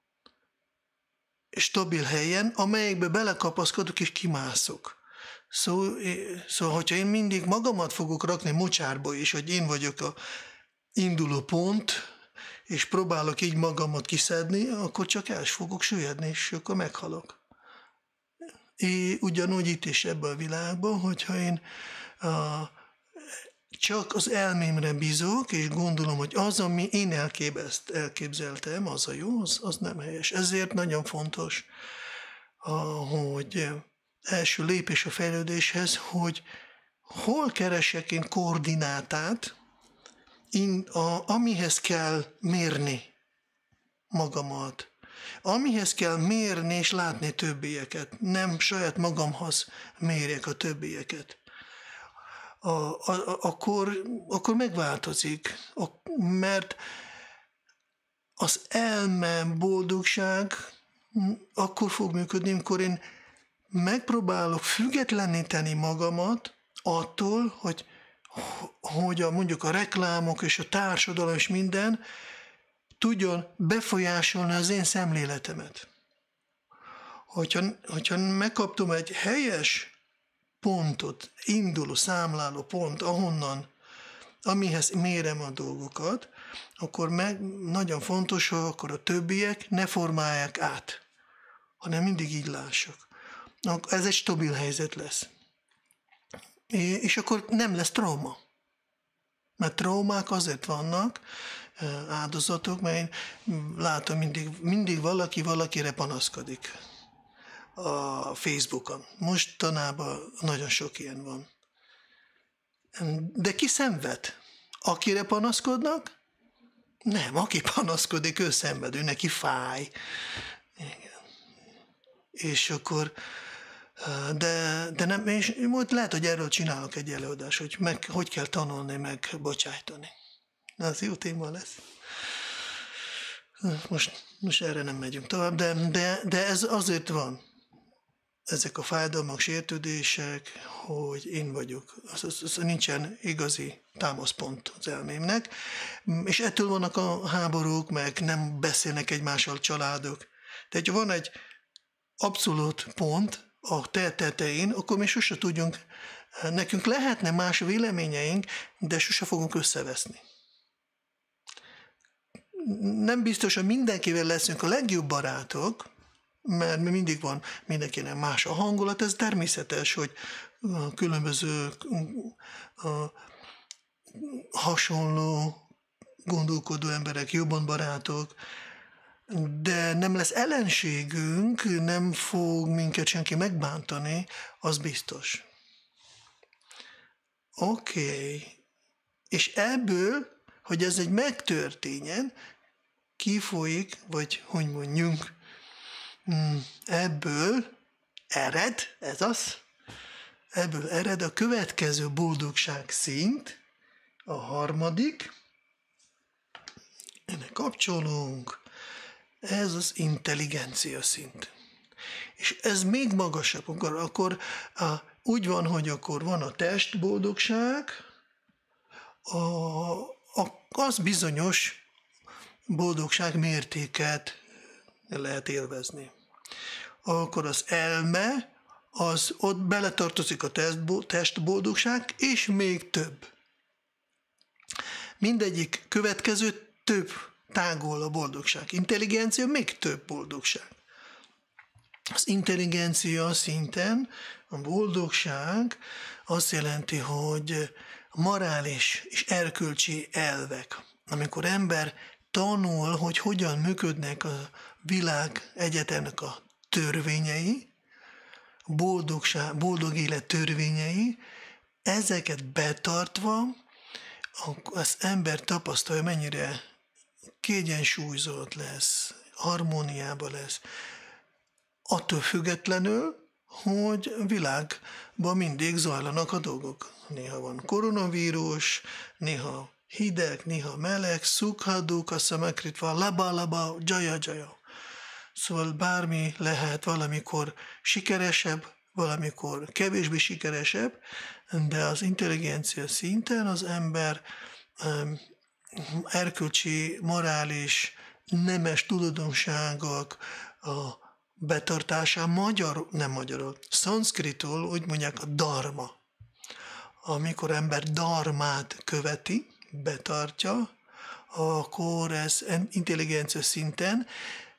stabil helyen, amelyekbe belekapaszkodok és kimászok. Szóval, szóval, hogyha én mindig magamat fogok rakni mocsárba is, hogy én vagyok a induló pont, és próbálok így magamat kiszedni, akkor csak el fogok süllyedni, és akkor meghalok. É, ugyanúgy itt is ebben a világban, hogyha én a, csak az elmémre bízok, és gondolom, hogy az, ami én elképzeltem, az a jó, az, az nem helyes. Ezért nagyon fontos hogy első lépés a fejlődéshez, hogy hol keresek én koordinátát, amihez kell mérni magamat. Amihez kell mérni és látni többieket. Nem saját magamhoz mérjek a többieket. A, a, akkor, akkor megváltozik. A, mert az elme boldogság akkor fog működni, amikor én megpróbálok függetleníteni magamat attól, hogy, hogy a, mondjuk a reklámok és a társadalom és minden tudjon befolyásolni az én szemléletemet. Hogyha, hogyha megkaptam egy helyes pontot, induló, számláló pont, ahonnan, amihez mérem a dolgokat, akkor meg nagyon fontos, hogy akkor a többiek ne formálják át, hanem mindig így lássak. Ez egy stabil helyzet lesz. És akkor nem lesz trauma. Mert traumák azért vannak, áldozatok, mert én látom mindig, mindig valaki valakire panaszkodik a Facebookon. Mostanában nagyon sok ilyen van. De ki szenved? Akire panaszkodnak? Nem, aki panaszkodik, ő szenved, ő neki fáj. Igen. És akkor, de, de nem, és lehet, hogy erről csinálok egy előadást, hogy meg, hogy kell tanulni, meg bocsájtani. Az jó téma lesz. Most, most erre nem megyünk tovább, de, de, de ez azért van. Ezek a fájdalmak, sértődések, hogy én vagyok. Az, az, az nincsen igazi támaszpont az elmémnek. És ettől vannak a háborúk, meg nem beszélnek egymással a családok. De ha van egy abszolút pont a te tetején, akkor mi sose tudjunk, nekünk lehetne más véleményeink, de sose fogunk összeveszni. Nem biztos, hogy mindenkivel leszünk a legjobb barátok, mert mindig van mindenkinek más a hangulat, ez természetes, hogy különböző hasonló gondolkodó emberek, jobban barátok, de nem lesz ellenségünk, nem fog minket senki megbántani, az biztos. Oké. Okay. És ebből, hogy ez egy megtörténjen, kifolyik, vagy hogy mondjunk, ebből ered, ez az, ebből ered a következő boldogság szint, a harmadik, ennek kapcsolunk, ez az intelligencia szint. És ez még magasabb, akkor, akkor a, úgy van, hogy akkor van a testboldogság, a, a, az bizonyos boldogság mértéket lehet élvezni. Akkor az elme, az ott beletartozik a testboldogság, és még több. Mindegyik következő több tágol a boldogság. Intelligencia még több boldogság. Az intelligencia szinten a boldogság azt jelenti, hogy morális és erkölcsi elvek. Amikor ember tanul, hogy hogyan működnek a világ egyetemnek a törvényei, boldogság, boldog élet törvényei, ezeket betartva az ember tapasztalja, mennyire kiegyensúlyozott lesz, harmóniában lesz. Attól függetlenül, hogy világban mindig zajlanak a dolgok. Néha van koronavírus, néha hideg, néha meleg, szukhaduk, szemekritva, laba-laba, jaya-jaya. Szóval bármi lehet, valamikor sikeresebb, valamikor kevésbé sikeresebb, de az intelligencia szinten az ember um, erkölcsi, morális, nemes tulajdonságok a betartása magyar, nem magyarul, szanszkritól úgy mondják a dharma. Amikor ember dharmát követi, betartja, akkor ez intelligencia szinten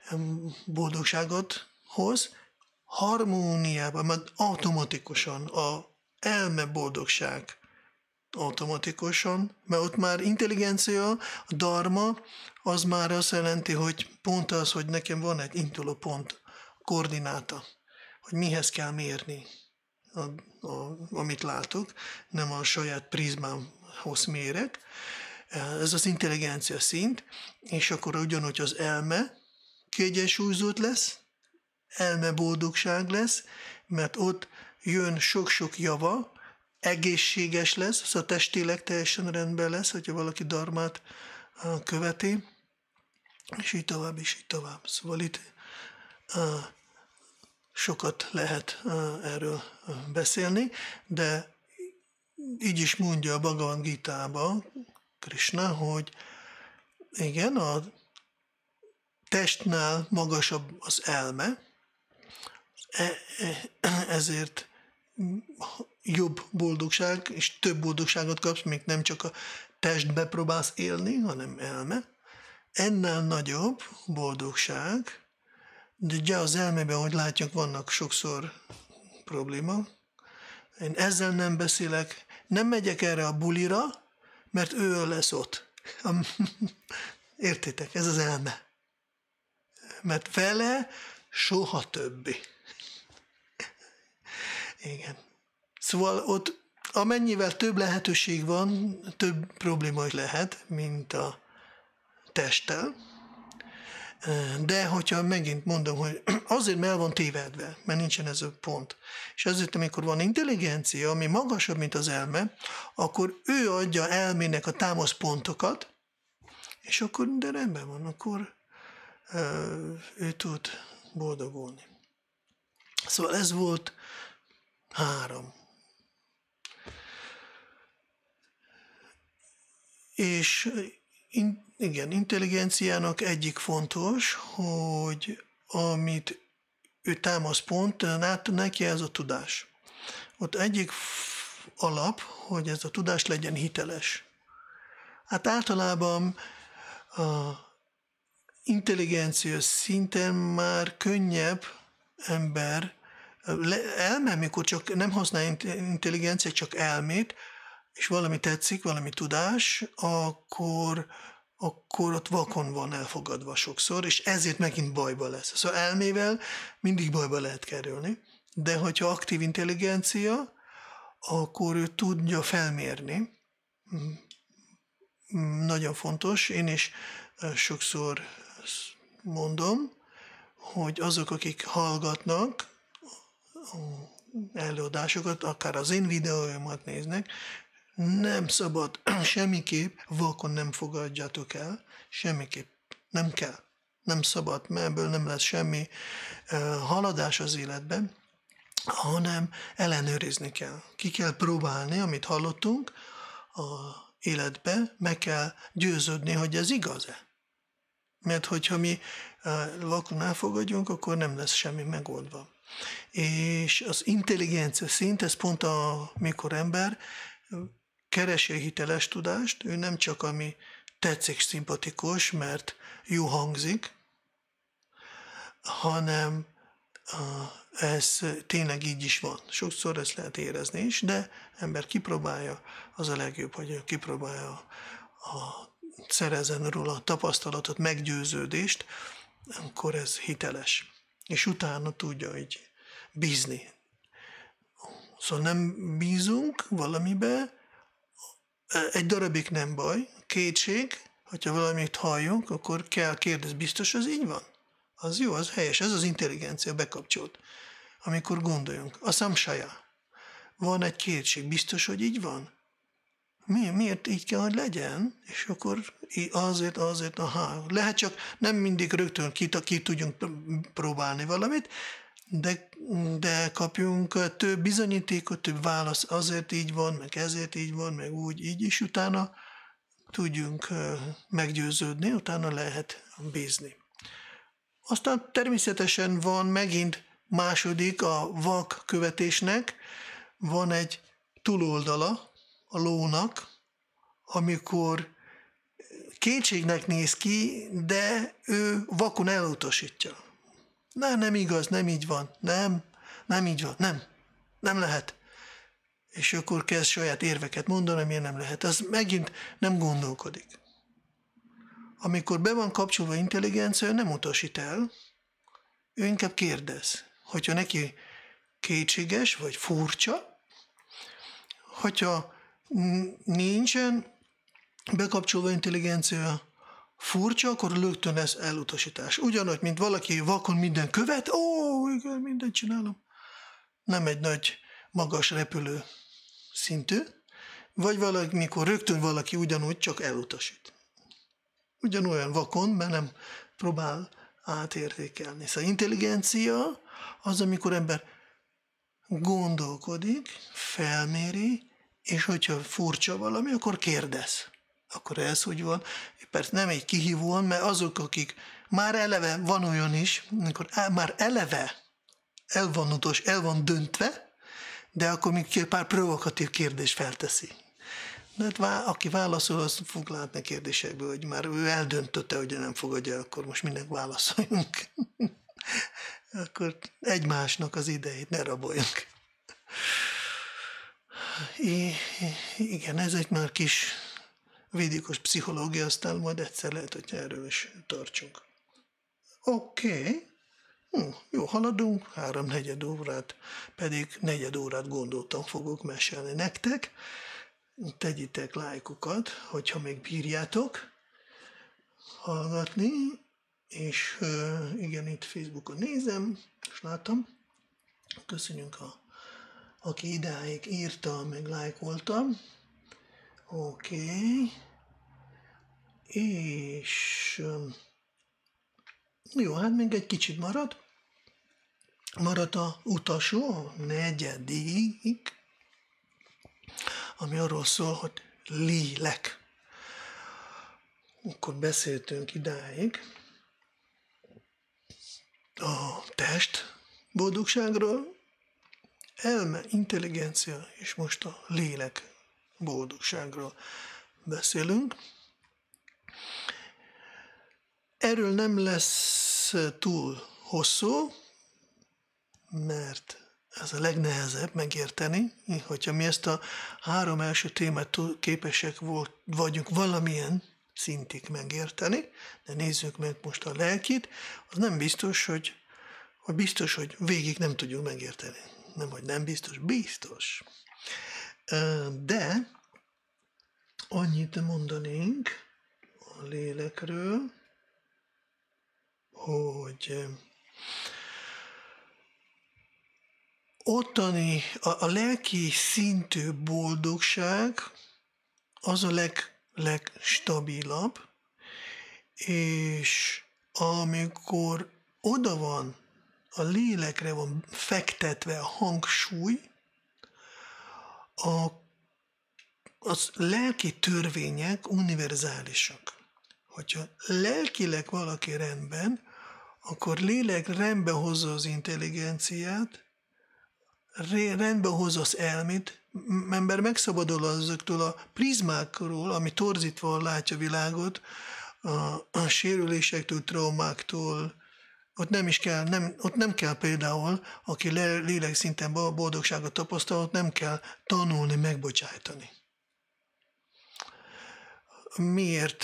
boldogságot hoz, harmóniában, mert automatikusan a elme boldogság automatikusan, mert ott már intelligencia, a dharma, az már azt jelenti, hogy pont az, hogy nekem van egy induló pont, koordináta. hogy mihez kell mérni, a, a, amit látok, nem a saját prizmámhoz mérek. Ez az intelligencia szint, és akkor ugyanúgy az elme kiegyensúlyozott lesz, elme boldogság lesz, mert ott jön sok-sok java, egészséges lesz, szóval testileg teljesen rendben lesz, hogyha valaki dharmát követi, és így tovább, és így tovább. Szóval itt uh, sokat lehet uh, erről beszélni, de így is mondja a Bhagavad Gita-ba Krishna, hogy igen, a testnál magasabb az elme, ezért jobb boldogság, és több boldogságot kapsz, még nem csak a testbe próbálsz élni, hanem elme. Ennél nagyobb boldogság, de ugye az elmében, hogy látjuk, vannak sokszor probléma. Én ezzel nem beszélek, nem megyek erre a bulira, mert ő lesz ott. Értitek? Ez az elme. Mert vele soha többi. Igen. Szóval ott amennyivel több lehetőség van, több probléma is lehet, mint a testtel. De hogyha megint mondom, hogy azért mert el van tévedve, mert nincsen ez a pont. És azért, amikor van intelligencia, ami magasabb, mint az elme, akkor ő adja elmének a támaszpontokat, és akkor de rendben van, akkor ő tud boldogulni. Szóval ez volt három. És igen, intelligenciának egyik fontos, hogy amit ő támaszpont, neki ez a tudás. Ott egyik alap, hogy ez a tudás legyen hiteles. Hát általában a intelligencia szinten már könnyebb ember elme, amikor csak nem használ intelligencia, csak elmét, és valami tetszik, valami tudás, akkor, akkor ott vakon van elfogadva sokszor, és ezért megint bajba lesz. Szóval elmével mindig bajba lehet kerülni, de hogyha aktív intelligencia, akkor ő tudja felmérni. Nagyon fontos, én is sokszor mondom, hogy azok, akik hallgatnak előadásokat, akár az én videóimat néznek, nem szabad, semmiképp vakon nem fogadjátok el, semmiképp nem kell, nem szabad, mert ebből nem lesz semmi uh, haladás az életben, hanem ellenőrizni kell. Ki kell próbálni, amit hallottunk a életbe, meg kell győződni, hogy ez igaz-e. Mert hogyha mi uh, vakon elfogadjunk, akkor nem lesz semmi megoldva. És az intelligencia szint, ez pont a mikor ember keresi a hiteles tudást, ő nem csak ami tetszik, szimpatikus, mert jó hangzik, hanem ez tényleg így is van. Sokszor ezt lehet érezni is, de ember kipróbálja, az a legjobb, hogy kipróbálja a szerezzen róla a tapasztalatot, meggyőződést, akkor ez hiteles. És utána tudja így bízni. Szóval nem bízunk valamibe, egy darabig nem baj, kétség, hogyha valamit halljunk, akkor kell kérdezni, biztos az így van? Az jó, az helyes, ez az intelligencia bekapcsolt. Amikor gondoljunk, a samsaya. Van egy kétség, biztos, hogy így van? Mi, miért így kell, hogy legyen? És akkor azért, azért, aha. Lehet csak nem mindig rögtön ki, ki tudjunk próbálni valamit, de, de kapjunk több bizonyítékot, több válasz, azért így van, meg ezért így van, meg úgy, így is, utána tudjunk meggyőződni, utána lehet bízni. Aztán természetesen van megint második a vak követésnek, van egy túloldala a lónak, amikor kétségnek néz ki, de ő vakon elutasítja. Na, nem igaz, nem így van, nem, nem így van, nem, nem lehet. És akkor kezd saját érveket mondani, miért nem lehet. Az megint nem gondolkodik. Amikor be van kapcsolva intelligencia, ő nem utasít el, ő inkább kérdez. Hogyha neki kétséges, vagy furcsa. Hogyha nincsen bekapcsolva intelligencia, furcsa, akkor rögtön ez elutasítás. Ugyanúgy, mint valaki vakon minden követ, ó, igen, mindent csinálom. Nem egy nagy, magas repülő szintű, vagy valaki, mikor rögtön valaki ugyanúgy csak elutasít. Ugyanolyan vakon, mert nem próbál átértékelni. Szóval intelligencia az, amikor ember gondolkodik, felméri, és hogyha furcsa valami, akkor kérdez. Akkor ez úgy van. Persze nem egy kihívóan, mert azok, akik már eleve, van olyan is, amikor már eleve el van utas, el van döntve, de akkor még pár provokatív kérdést felteszi. De hát aki válaszol, az fog látni kérdésekből, hogy már ő eldöntötte, hogy nem fogadja, akkor most mindenki válaszoljunk. Akkor egymásnak az idejét ne raboljunk. I, igen, ez egy már kis védikus pszichológia, aztán majd egyszer lehet, hogy erről is tartsunk. Oké, okay. hm, jó, haladunk, háromnegyed órát, pedig negyed órát gondoltam fogok mesélni nektek. Tegyitek lájkokat, hogyha még bírjátok hallgatni, és uh, igen, itt Facebookon nézem, és látom. Köszönjük, a, aki idáig írta, meg lájkolta. Oké. Okay. És um, jó, hát még egy kicsit marad. Marad a utasó, a negyedik, ami arról szól, hogy lélek. Akkor beszéltünk idáig a test boldogságról, elme, intelligencia, és most a lélek boldogságról beszélünk. Erről nem lesz túl hosszú, mert ez a legnehezebb megérteni, hogyha mi ezt a három első témát képesek volt, vagyunk valamilyen szintig megérteni, de nézzük meg most a lelkit, az nem biztos, hogy, hogy biztos, hogy végig nem tudjuk megérteni. Nem, hogy nem biztos, biztos. De annyit mondanénk a lélekről, hogy ottani, a, a lelki szintű boldogság az a leg, legstabilabb, és amikor oda van, a lélekre van fektetve a hangsúly, a, az lelki törvények univerzálisak. Hogyha lelkileg valaki rendben, akkor lélek rendbe hozza az intelligenciát, rendbe hozza az elmét, ember megszabadul azoktól a prizmákról, ami torzítva látja a világot, a, a sérülésektől, traumáktól. Ott nem is kell, nem, ott nem kell például, aki lélek szinten boldogságot tapasztal, ott nem kell tanulni, megbocsájtani. Miért?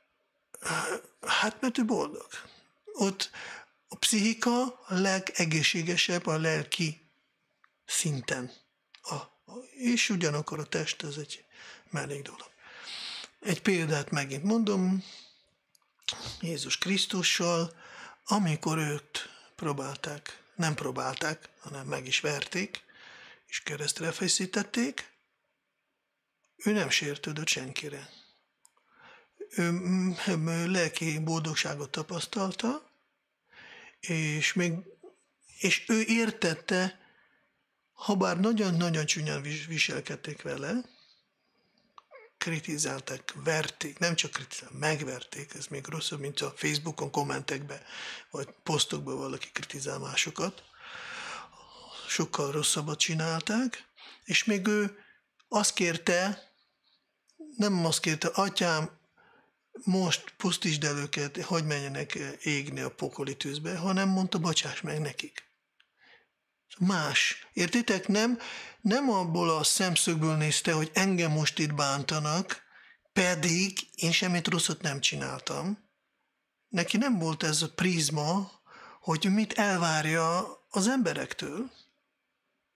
Hát, mert ő boldog. Ott a pszichika a legegészségesebb a lelki szinten. A, a, és ugyanakkor a test, ez egy mellék dolog. Egy példát megint mondom, Jézus Krisztussal, amikor őt próbálták, nem próbálták, hanem meg is verték, és keresztre feszítették, ő nem sértődött senkire. Ő, ő lelki boldogságot tapasztalta, és, még, és ő értette, habár nagyon-nagyon csúnyán viselkedték vele, kritizálták, verték, nem csak kritizálták, megverték, ez még rosszabb, mint a Facebookon kommentekbe, vagy posztokban valaki kritizál másokat. Sokkal rosszabbat csinálták, és még ő azt kérte, nem azt kérte, atyám, most pusztítsd el őket, hogy menjenek égni a pokoli tűzbe, hanem mondta, bocsáss meg nekik. Más. Értitek? Nem, nem abból a szemszögből nézte, hogy engem most itt bántanak, pedig én semmit rosszat nem csináltam. Neki nem volt ez a prizma, hogy mit elvárja az emberektől.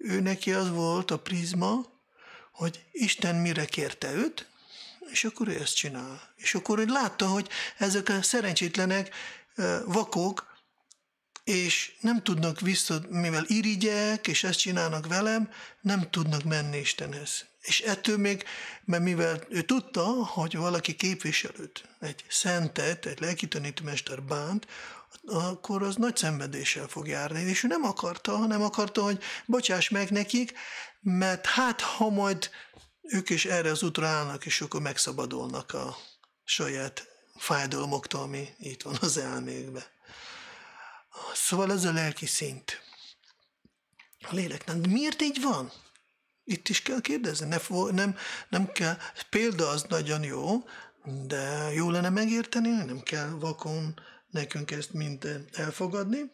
ő neki az volt a prizma, hogy Isten mire kérte őt, és akkor ő ezt csinál. És akkor ő látta, hogy ezek a szerencsétlenek vakok, és nem tudnak vissza, mivel irigyek, és ezt csinálnak velem, nem tudnak menni Istenhez. És ettől még, mert mivel ő tudta, hogy valaki képviselőt, egy szentet, egy lelkitanítómester bánt, akkor az nagy szenvedéssel fog járni. És ő nem akarta, hanem akarta, hogy bocsáss meg nekik, mert hát, ha majd ők is erre az útra állnak, és akkor megszabadulnak a saját fájdalmoktól, ami itt van az elmékben. Szóval ez a lelki szint. A léleknek. De miért így van? Itt is kell kérdezni. Ne, nem, nem kell. Példa az nagyon jó, de jó lenne megérteni, nem kell vakon nekünk ezt mind elfogadni.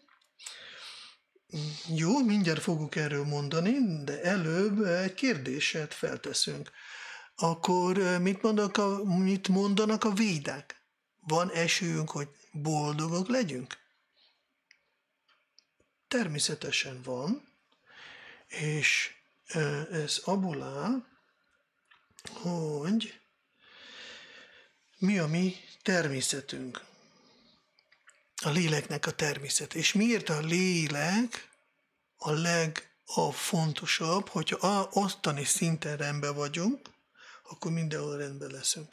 Jó, mindjárt fogok erről mondani, de előbb egy kérdéset felteszünk. Akkor mit mondanak a, mit mondanak a védák? Van esélyünk, hogy boldogok legyünk? Természetesen van, és ez abból áll, hogy mi a mi természetünk. A léleknek a természet. És miért a lélek a legfontosabb, hogyha a osztani szinten rendben vagyunk, akkor mindenhol rendben leszünk.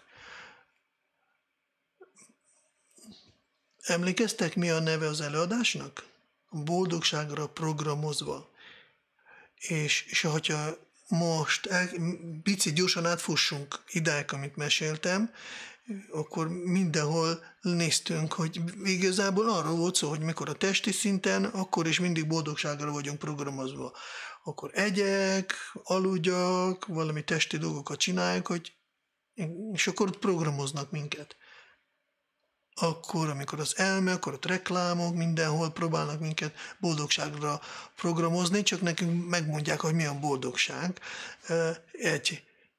Emlékeztek, mi a neve az előadásnak? Boldogságra programozva. És, és hogyha most el, pici gyorsan átfussunk idáig, amit meséltem, akkor mindenhol néztünk, hogy igazából arról volt szó, hogy mikor a testi szinten, akkor is mindig boldogságra vagyunk programozva. Akkor egyek, aludjak, valami testi dolgokat csináljuk, hogy, és akkor ott programoznak minket. Akkor, amikor az elme, akkor ott reklámok, mindenhol próbálnak minket boldogságra programozni, csak nekünk megmondják, hogy mi a boldogság. Egy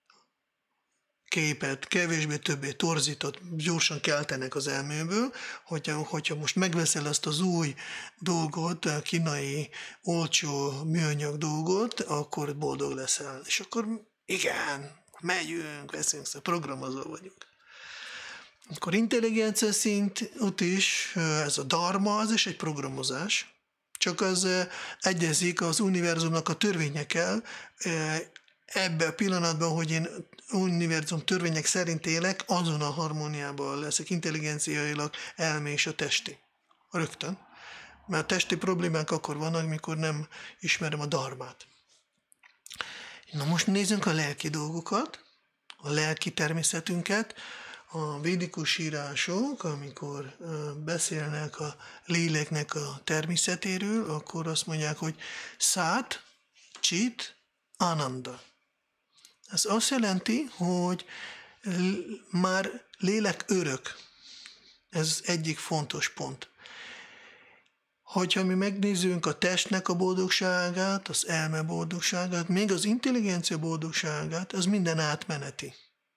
képet kevésbé többé torzított, gyorsan keltenek az elméből, hogyha, hogyha most megveszel ezt az új dolgot, a kínai olcsó műanyag dolgot, akkor boldog leszel. És akkor igen, megyünk, veszünk, programozó vagyunk. Akkor intelligencia szint, ott is ez a dharma, az is egy programozás, csak az egyezik az univerzumnak a törvényekkel, ebben a pillanatban, hogy én univerzum törvények szerint élek, azon a harmóniában leszek intelligenciailag, elme és a testi. Rögtön. Mert a testi problémák akkor vannak, mikor nem ismerem a dharmát. Na most nézzünk a lelki dolgokat, a lelki természetünket. A védikus írások, amikor beszélnek a léleknek a természetéről, akkor azt mondják, hogy szát, csit, ananda. Ez azt jelenti, hogy már lélek örök. Ez egyik fontos pont. Hogyha mi megnézzünk a testnek a boldogságát, az elme boldogságát, még az intelligencia boldogságát, az minden átmeneti.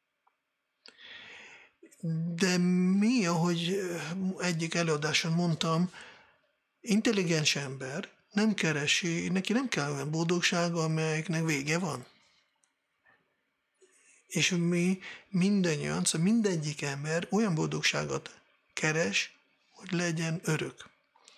De mi, ahogy egyik előadáson mondtam, intelligens ember nem keresi, neki nem kell olyan boldogsága, amelyeknek vége van. És mi mindannyian, szóval mindegyik ember olyan boldogságot keres, hogy legyen örök.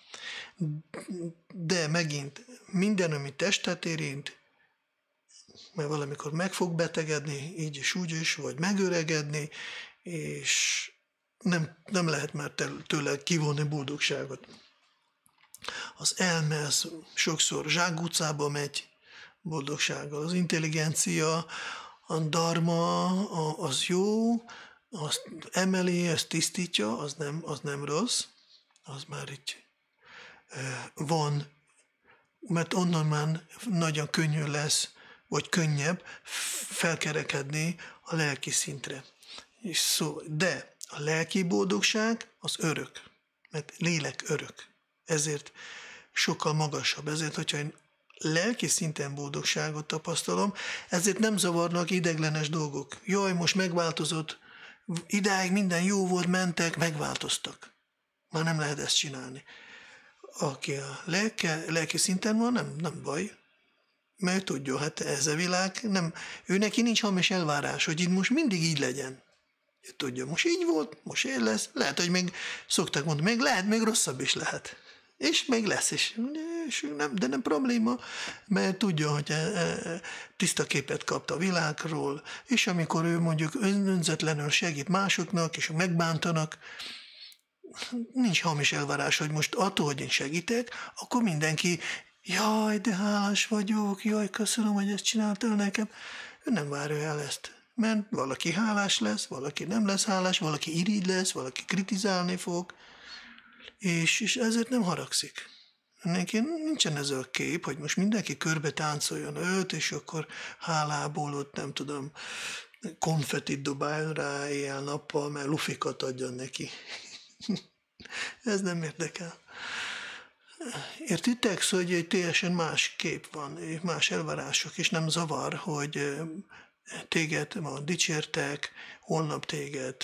De megint minden, ami testet érint, mert valamikor meg fog betegedni, így is úgy is, vagy megöregedni, és nem, nem lehet már tőle kivonni boldogságot. Az elme az sokszor zsákutcába megy boldogsággal. Az intelligencia, a dharma az jó, azt emeli, ezt tisztítja, az nem, az nem rossz, az már így van, mert onnan már nagyon könnyű lesz, vagy könnyebb felkerekedni a lelki szintre. És szó, de a lelki boldogság az örök, mert lélek örök. Ezért sokkal magasabb. Ezért, hogyha én lelki szinten boldogságot tapasztalom, ezért nem zavarnak ideglenes dolgok. Jaj, most megváltozott, idáig minden jó volt, mentek, megváltoztak. Már nem lehet ezt csinálni. Aki a lelke, lelki szinten van, nem, nem baj. Mert tudja, hát ez a világ, nem, ő neki nincs hamis elvárás, hogy itt most mindig így legyen. Tudja, most így volt, most így lesz, lehet, hogy még szokták mondani, még lehet, még rosszabb is lehet. És még lesz is. És nem, de nem probléma, mert tudja, hogy tiszta képet kapt a világról, és amikor ő mondjuk önzetlenül segít másoknak, és megbántanak, nincs hamis elvárás, hogy most attól, hogy én segítek, akkor mindenki, jaj, de hálás vagyok, jaj, köszönöm, hogy ezt csináltál nekem. Ő nem várja el ezt. Mert valaki hálás lesz, valaki nem lesz hálás, valaki irigy lesz, valaki kritizálni fog, és, és ezért nem haragszik. Neki nincsen ez a kép, hogy most mindenki körbe táncoljon őt, és akkor hálából ott nem tudom, konfetit dobáljon rá éjjel-nappal, mert lufikat adjon neki. Ez nem érdekel. Értitek? Szóval hogy egy teljesen más kép van, más elvárások, és nem zavar, hogy téged ma dicsértek, holnap téged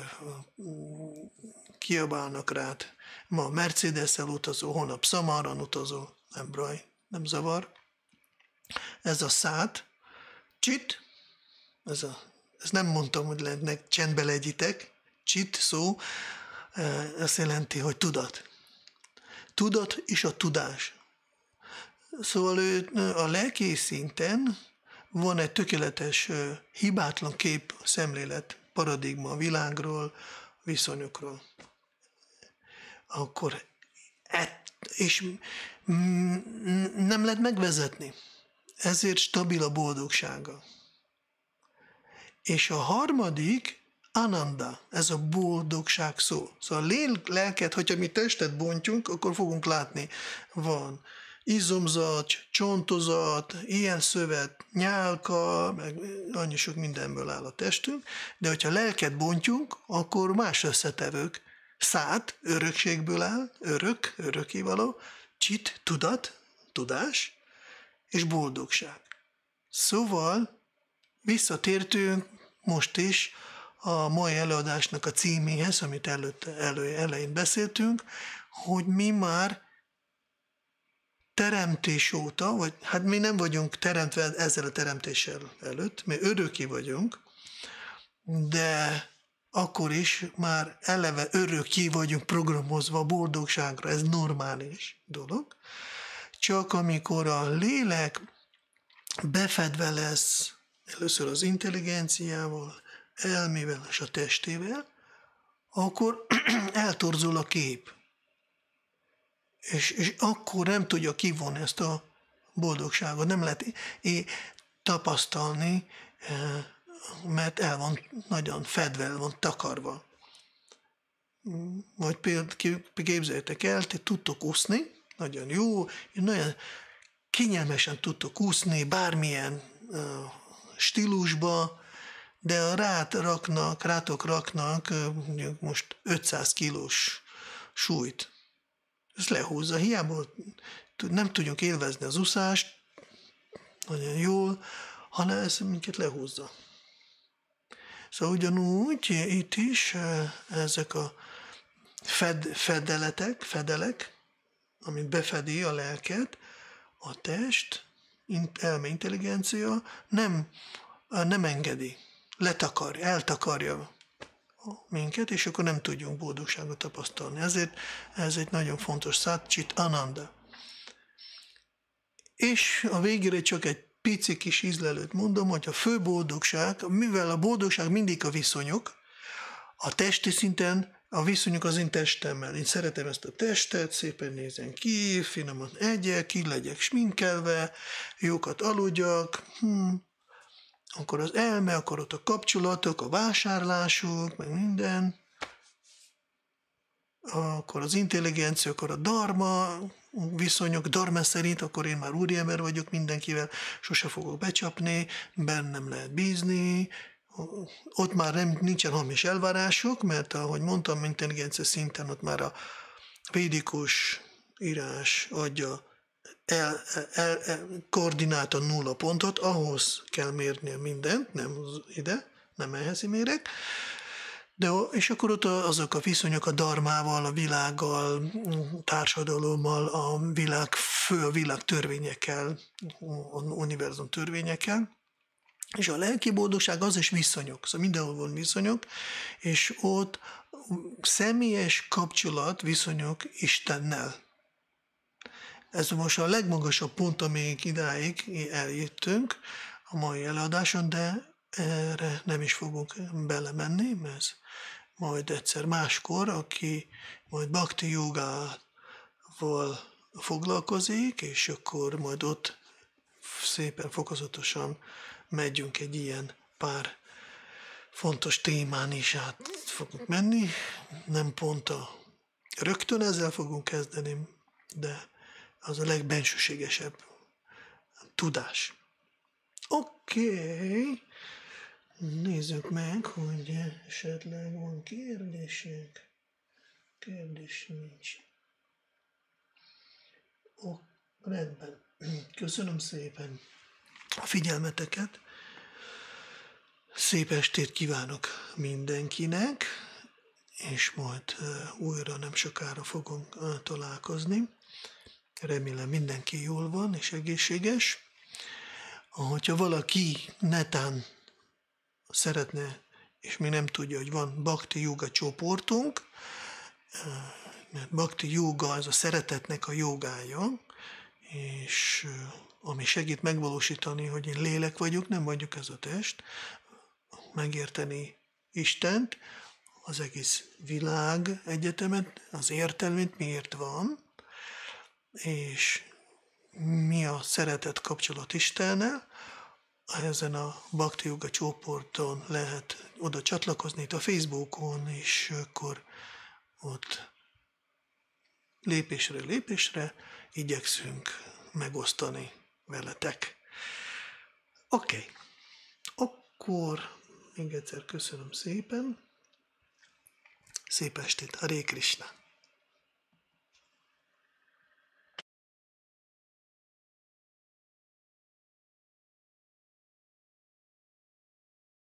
kiabálnak rád, ma Mercedes-el utazó, holnap Samaran utazó, nem baj, nem zavar. Ez a szád, csit, ez, a, ez nem mondtam, hogy lennek, csendbe legyitek, csit szó, azt jelenti, hogy tudat. Tudat és a tudás. Szóval ő a lelki szinten van egy tökéletes, hibátlan kép, szemlélet, paradigma a világról, viszonyokról. Akkor et, és nem lehet megvezetni. Ezért stabil a boldogsága. És a harmadik, ananda, ez a boldogság szó. Szóval a lelket, hogyha mi testet bontjunk, akkor fogunk látni, van izomzat, csontozat, ilyen szövet, nyálka, meg annyi sok mindenből áll a testünk, de hogyha lelket bontjunk, akkor más összetevők. Szád, örökségből áll, örök, örökkévaló, csit, tudat, tudás, és boldogság. Szóval visszatértünk most is a mai előadásnak a címéhez, amit előtte, elő, elején beszéltünk, hogy mi már teremtés óta, vagy hát mi nem vagyunk teremtve ezzel a teremtéssel előtt, mi örökké vagyunk, de akkor is már eleve örökké vagyunk programozva a boldogságra, ez normális dolog. Csak amikor a lélek befedve lesz először az intelligenciával, elmével és a testével, akkor eltorzul a kép. És, és akkor nem tudja kivonni ezt a boldogságot, nem lehet é, tapasztalni, mert el van nagyon fedve, el van takarva. Vagy például képzeljétek el, ti tudtok úszni, nagyon jó, nagyon kényelmesen tudtok úszni bármilyen stílusba, de a rád raknak, rátok raknak mondjuk most ötszáz kilós súlyt. Ez lehúzza, hiába nem tudjuk élvezni az úszást nagyon jól, hanem ez minket lehúzza. Szóval ugyanúgy itt is ezek a fed, fedeletek, fedelek, amit befedi a lelket, a test, elme intelligencia nem, nem engedi, letakarja, eltakarja minket, és akkor nem tudjunk boldogságot tapasztalni. Ezért ez egy nagyon fontos Satchit Ananda. És a végére csak egy pici kis ízlelőt mondom, hogy a fő boldogság, mivel a boldogság mindig a viszonyok, a testi szinten a viszonyok az én testemmel. Én szeretem ezt a testet, szépen nézen ki, finoman egyek, ki legyek sminkelve, jókat aludjak, hm. Akkor az elme, akkor ott a kapcsolatok, a vásárlások, meg minden. Akkor az intelligencia, akkor a dharma viszonyok, dharma szerint, akkor én már úriember vagyok mindenkivel, sose fogok becsapni, bennem lehet bízni. Ott már nem, nincsen hamis elvárások, mert ahogy mondtam, intelligencia szinten ott már a védikus írás adja El, el, el, koordináta nulla pontot, ahhoz kell mérnie mindent, nem ide, nem ehhez mérek, De, és akkor ott azok a viszonyok a dharmával, a világgal, társadalommal, a világ fő, a világ törvényekkel, a univerzum törvényekkel. És a lelki boldogság az is viszonyok, szóval mindenhol van viszonyok, és ott személyes kapcsolat, viszonyok Istennel. Ez most a legmagasabb pont, amíg idáig eljöttünk a mai előadáson, de erre nem is fogunk belemenni, mert majd egyszer máskor, aki majd bhakti jogával foglalkozik, és akkor majd ott szépen fokozatosan megyünk egy ilyen pár fontos témán is át fogunk menni. Nem pont a rögtön ezzel fogunk kezdeni, de az a legbensőségesebb tudás. Oké, okay. Nézzük meg, hogy esetleg van kérdésünk. Kérdés nincs. Ó, rendben. Köszönöm szépen a figyelmeteket. Szép estét kívánok mindenkinek, és majd újra nem sokára fogunk találkozni. Remélem mindenki jól van és egészséges. Hogyha valaki netán szeretne, és még nem tudja, hogy van Bhakti Yoga csoportunk, mert Bhakti Yoga az a szeretetnek a jogája, és ami segít megvalósítani, hogy én lélek vagyok, nem vagyok ez a test, megérteni Istent, az egész világ egyetemet, az értelmét miért van, és mi a szeretet kapcsolat Istennel. Ezen a Bhakti Yoga csoporton lehet oda csatlakozni, itt a Facebookon, és akkor ott lépésre lépésre igyekszünk megosztani veletek. Oké, okay. Akkor még egyszer köszönöm szépen. Szép estét, Hare Krishna!